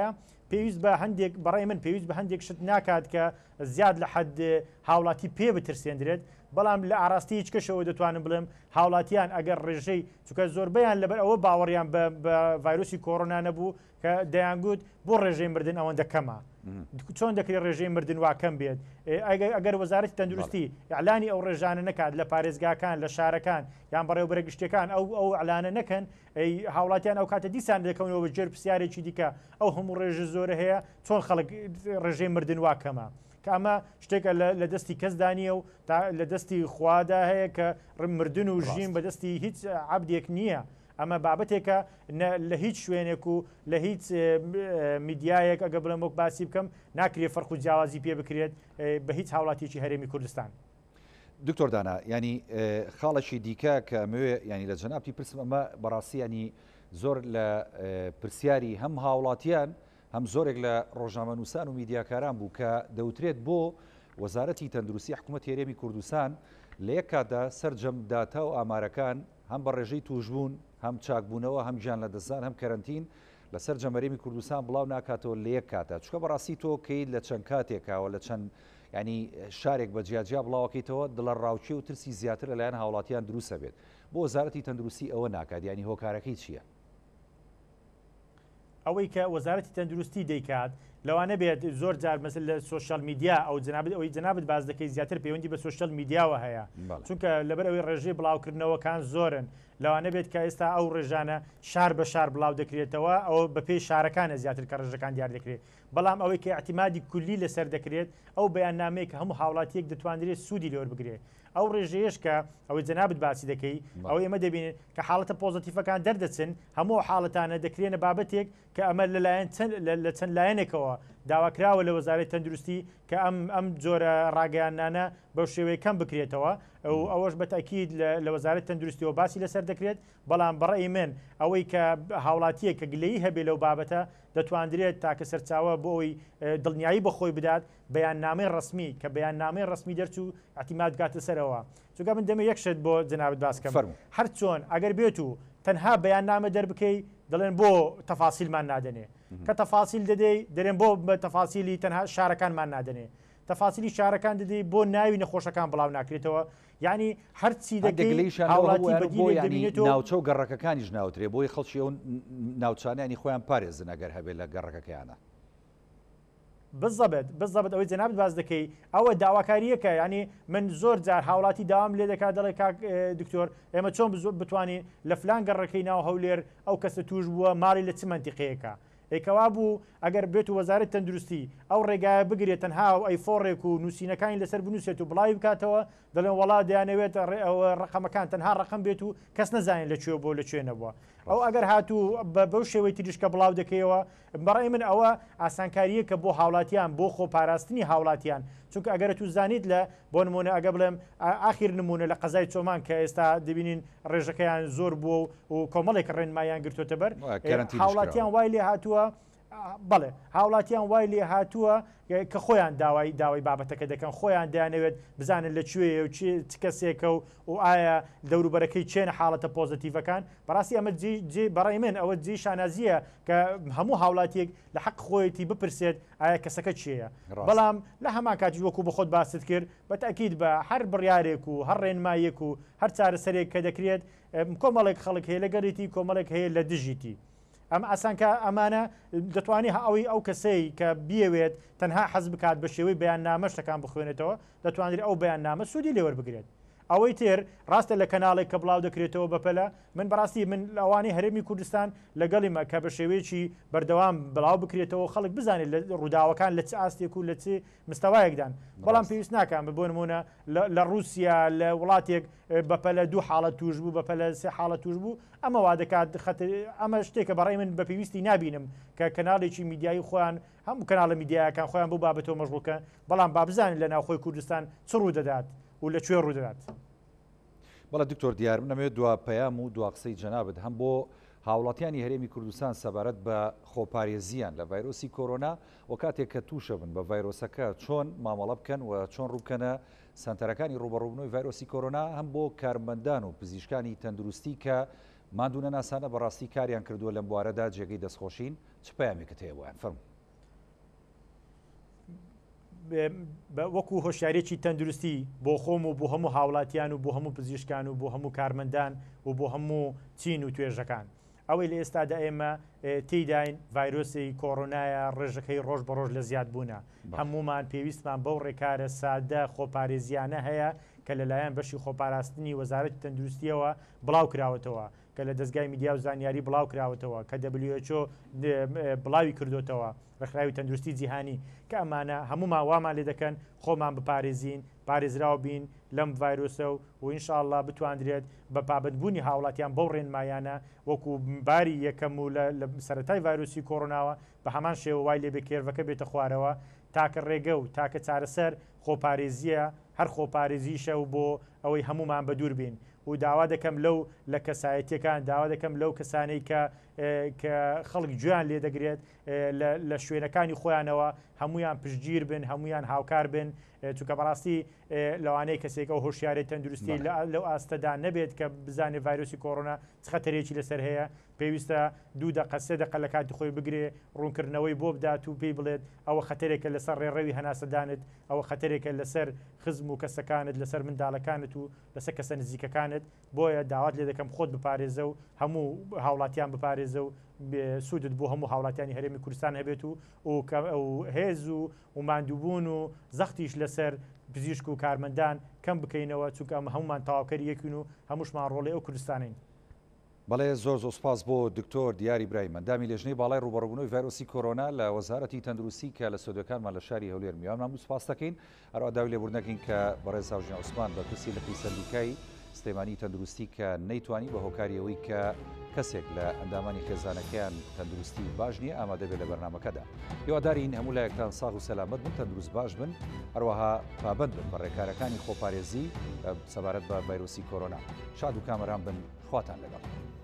پێویست بە هەندێک بەڕێ من پێویست بە هەندێک شت ناکات کە زیاد لە حد هاوڵاتی پێ بترسێنرێت بەڵام لە ئاراستی هیچ کەشەوە دەتوانم بڵێم هاوڵاتیان ئەگەر ڕێژەی چونکە زۆربیان لەبەر ئەوە باوەڕیان بە ڤایرۆسی کۆڕۆنا نەبوو کە دەیانگوت بۆ ڕێژەی مردن ئەوەندە کەمە چۆن دەکرێت ڕێژەی مردن واکەم بێت ئەگەر وەزارەتی تەندروستی ئەعلانی ئەو ڕێژانە نەکات لە پارێزگاکان لە شارەکان یان بەڕێوەبەرە گشتەکان ئەو ئەعلانە نەکەن هاوڵاتیان ئەو کاتە دیسان دەکەونەوە بە جێر پرسیارێکی دیکە ئەو هەموو ڕێژە زۆرە هەیە چۆن خەڵک ڕێژەی مردن واکەمە کە ئەمە شتێکە لە دەستی کەسدانیە و لە دەستی خوادا هەیە کە مردن و ژین بە دەستی هیچ عەبدێک نییە ئەمە بابەتێکە لە هیچ شوێنێک و لە هیچ میدیایەک ئەگە بڵێم وەک باسی بکەم ناکرێت فەرق و جیاوازی پێ بکرێت بە هیچ هاوڵاتیەکی هەرێمی کوردستان. دکتۆر دانا ینی خاڵێکی دیکە کە ئەمەوێ ینی لە جەنابی پرسم ئەمە بەڕاستی ینی زۆر لە پرسیاری هەم هاوڵاتیان هەم زۆرێک لە ڕۆژنامەنووسان و میدیاکاران بوو کە دەوترێت بۆ وەزارەتی تەندروستی حکوومەت هێرێمی کوردستان لە یەک کاتدا سەرجەم داتا و ئامارەکان هەم بە ڕێژەی توشبوون هەم چاکبوونەوە هەم گیان لە دەستان هەم کەرنتین لەسەر جەمەرێمی کوردستان بڵاو ناکاتەوە لە یەک کاتە چکە بەڕاستی تۆ کەیت لە چەند کاتێکاوە لە چەند ینی شارێک بە جیاجیا بڵاوەکەیتەوە دڵە ڕاوچی و ترسی زیاتر لەلایەن هاوڵاتیان دروستە بێت بۆ وەزارەتی تەندروستی ئەوە ناکات ینی هۆکارەکەی چییە؟ ئەوەی کە وەزارەتی تەندروستی دەیکات لەوانە بێت زۆر جار مەسل لە سوۆشال میدیا ئەو جنابەت ئەوەی جنابەت باز دەکەی زیاتر پەیوەندی بە سوۆشال میدیاوە هەیە چونکە لەبەر ئەوەی ڕێژەی بڵاوکردنەوەکان زۆرن لەوانە بێت کە ئێستا ئەو ڕێژانە شار بە شار بڵاو دەکرێتەوە ئەو بە پێی شارەکانە زیاتر کە ڕێژەکان دیار دەکرێت بەڵام ئەوەی کە احتیمادی کولی لەسەر دەکرێت ئەو بەیاننامەیە کە هەموو هاوڵاتیەک دەتوانرێت سوودی لێوە بگرێت ئەو ڕێژەیەش کە ئەوەی جەنابەت باسی دەکەی ئەو ئێمە دەبینێت کە حاڵەتە پۆزتیڤەکان دەردەچن هەموو حاڵەتانە دەکرێنە بابەتێک کە ئەمە لەلایەن لە چەند لایەنێکەوە داواکراوە لە وەزارەتی تەندروستی کە ئەم جۆرە ڕاگەیانانە بەو شێوەیە کەم بکرێتەوە ئەوەش بەتاکید لە وەزارەتی تەندروستیەوە باسی لەسەر دەکرێت بەڵام بەڕێی من ئەوەی کە هاوڵاتیە کە گلەیی هەبێ لەو بابەتە دەتواندرێت تاکە سەرچاوە بۆ ئەوی دڵنیایی بەخۆی بدات بەیاننامەی ڕسمی کە بەیاننامەی ڕسمی دەرچوو احتیماد گاتە سەرەوە چونکە من دەمە یەکشت بۆ جنابەت باسکەم هەر چۆن ئەگەر بێت و تەنها بەیاننامە دەربکەی دەڵێن بۆ تەفاسیلمان نادەنێ کە تەفاسیل دەدەی دەرێن بۆ بە تەفاسیلی تەنها شارەکانمان نادەنێ تەفاسیلی شارەکان دەدەی بۆ ناوی نەخۆشەکان بڵاو ناکرێتەوە ینی هەرچی دەکەی هاوڵاتی بەدیێنێتەوە ناوچە و گەڕەکەکانیش ناوترێ بۆی خەڵکی ئەو ناوچانیانی خۆیان پارێزن ئەگەر هەبێت لە گەڕەکەکەیانە بزەبێت ئەوەی جەنابەت باز دەکەی ئەوە داواکاریەکە ینی من زۆر جار هاوڵاتی داوام لێ دەکات دەڵێ کاک دکتۆر ئێمە چۆن بتوانین لە فلان گەڕەکەی ناو هەولێر ئەو کەسە توش بووە ماڵی لە چ منتیقەیەکە ئێکەوا بوو ئەگەر بێت و وەزارەتی تەندروستی ئەو ڕێگایە بگرێت تەنها و ئەیفۆڕێک و نووسینەکانی لەسەر بنووسێت و بڵاوی بکاتەوە دەڵێن وڵا دەیانەوێت ڕقەمەکان تەنها ڕقم بێت و کەس نەزانین لەکوێ بۆ لەکوێ نەبووە ئەو ئەگەر هاتوو بەو شێوەی تریشکە بڵاو دەکەیەوە بەڕێی من ئەوە ئاسانکاریە کە بۆ هاوڵاتیان بۆ خۆپاراستنی هاوڵاتیان چونکە ئەگەر تو زانیت لە بۆ نمونە ئەگە بڵێم ئاخیر نمونە لە قەزای چۆمان کە ئێستا دەبینین ڕێژەکەیان زۆر بووە و کۆمەڵێک ڕێنمایان گرتوتە بەر هاوڵاتیان وای لێ هاتووە بەڵێ هاوڵاتیان وای لێ هاتووە کە خۆیان داوای بابەتەکە دەکەن خۆیان دەیانەوێت بزانن لەکوێ و چ کەسێکە و ئایا دەوروبەرەکەی چێنە حاڵەتە پۆزتیڤەکان بەڕاستی ئەمە بەڕێی من ئەوە جێ شانازیە کە هەموو هاوڵاتیەک لە حەق خۆیەتی بپرسێت ئایا کەسەکە چییە بەڵام لە هەمان کاتی وەکو بە خۆت باست کرد بەتاکید بە هەر بڕیارێک و هەر ڕێنمایەک و هەر چارەسەرێک کە دەکرێت کۆمەڵێک خەڵک هەیە لە گەڕێتی کۆمەڵێک هەیە لە دژیتی ئەم ئاسانکە ئەمانە دەتوانێت ئەوەی ئەو کەسەی کە بیەوێت تەنها حەز بکات بە شێوەی بەیاننامە شتەکان بخوێنێتەوە دەتوانێت ئەو بەیاننامە سوودی لێوەربگرێت ئەوەی تر ڕاستە لە کەناڵێک کە بڵاو دەکرێتەوە بەپەلە من بەڕاستی من ئەوانەی هەرێمی کوردستان لەگەڵیمە کە بە شێوەیەکی بەردەوام بڵاو بکرێتەوە خەڵک بزانێت لە ڕووداوەکان لە چ ئاستێک و لە چ مستەوایەکدان بەڵام پێویست ناکەم بۆ نمونە لە رووسیا لە وڵاتێک بەپەلە 2 حاڵەت توش بوو بەپەلە 3 حاڵەت توش بوو ئەمە وا دەکات ئەمە شتێکە بەڕێی من بە پێویستی نبینم کە کەناڵێکی میدیایی خۆیان هەموو کەناڵە میدیایەکان خۆیان بوو بابەتەوە مەشغوڵکە بەڵام با بزانین لە ناوخۆی کوردستان چ ڕوو دەدات و لەکوێ ڕوو دەدات. بەڵە دکتۆر دیار نەمەوێت دوا پەیام و دوا قسەی جەنابەت هەم بۆ هاوڵاتیانی هەرێمی کوردستان سەبارەت بە خۆپارێزیان لە ڤایرۆسی کۆرۆنا و کاتێک کە تووشە بن بە ڤایرۆسەکە چۆن مامەڵە بکەن و چۆن ڕووکەنە سنتەرەکانی ڕوبەڕووبنەوەی ڤایرۆسی کۆرۆنا هەم بۆ کارمەندان و پزیشکانی تەندروستی کە مادوونە ناسانە بەڕاستی کاریان کردووە لەم بوارەدا جێگەی دەستخۆشین چ پەیامێکت هەیە بۆیان فەرموو. وەکو هۆشیارێکی تەندروستی بۆ خۆم و بۆ هەموو هاوڵاتیان و بۆ هەموو پزیشکان و بۆ هەموو کارمەندان و بۆ هەموو چین و توێژەکان ئەوەی لە ئێستادا ئێمە تێیداین ڤایرۆسی کۆڕۆنایە ڕێژەکەی ڕۆژ بە ڕۆژ لە زیاد بوونە هەمومان پێویستمان بەو ڕێکارە سادە خۆپارێزیانە هەیە کە لەلایەن بەشی خۆپاراستنی وەزارەتی تەندروستیەوە بڵاو کراوەتەوە کە لە دەستگای میدیا و زانیاری بڵاو کراوەتەوە کە WHO بڵاوی کردوتەوە ڕێکخراوی تەندروستی جیهانی کە ئەمانە هەمومان وامان لێ دەکەن خۆمان بپارێزین پارێزراو بین لەم ڤایرۆسە و ئینشاءالله بتواندرێت بە پابندبوونی هاوڵاتیان بەو ڕێنمایانە وەکو باری یەکەم و لە سەرەتای ڤایرۆسی کۆڕۆناوە بە هەمان شێوە وای لێبێ کێرڤەکە بێتە خوارەوە تاکە ڕێگە و تاکە چارەسەر خۆپارێزیە هەر خۆپارێزیشە و بۆ ئەوەی هەمومان بە دوور بین و داوا دەکەم لەو لە کەسایەتیەکان داوا دەکەم لەو کەسانەی کە خەڵک گوێیان لێ دەگرێت لە شوێنەکانی خۆیانەوە هەمویان پشتگیر بن هەمویان هاوکار بن چونکە بەڕاستی لەوانەیە کەسێکە و هۆشیارەی تەندروستی لەو ئاستەدا نەبێت کە بزانێ ڤایرۆسی کۆڕۆنا چ خەتەرێکی لەسەر هەیە پێویستە 2 دقە 3 دقە لە کاتی خۆی بگرێ ڕوونکردنەوەی بۆ بدات و پێی بڵێت ئەوە خەتەرێکە لەسەر ڕێڕەوی هەناسەدانت ئەوە خەتەرێکە لەسەر خزم و کەسەکانت لەسەر منداڵەکانت و لەسەر کەسە نزیکەکانت بۆیە داوات لێ دەکەم خۆت بپارێزە و هەموو هاوڵاتیان بپارێزە و سوودت بۆ هەموو هاوڵاتیانی هەرێمی کوردستان هەبێت و هێز و ماندووبوون و زەختیش لەسەر پزیشک و کارمەندان کەم بکەینەوە چونکە ئەمە هەمومان تەواوکەری یەکین و هەمووشمان ڕۆڵی ئەو کوردستانین. بەڵێ زۆر سوپاس بۆ دکتۆر دیاری برایم ئەندامی لێژنەی باڵای ڕوبەڕووبوونەوەی ڤایرۆسی کۆڕۆنا لە وەزارەتی تەندروستی کە لە سودەکانمان لە شاری هەولێر میوانمان سوپاس دەکەین هەروە داوای لێبوردنەکەین کە بەڕێز هاوژنیا عوسمان بە پرسی لە سەرلیکایی سلێمانی تەندروستی کە نەیتوانی بە هۆکاریەوەی کە کەسێک لە ئەندامانی خێزانەکەیان تەندروستی باش نییە ئامادە بێت لە بەرنامەکەدا هیوادارین هەموو لایەکتان ساغ و سەلامەت بن تەندروست باش بن هەروەها پابند بن بە ڕێکارەکانی خۆپارێزی سەبارەت بە ڤایرۆسی کۆڕۆنا شاد و کامەران بن خواتان لەگەڵ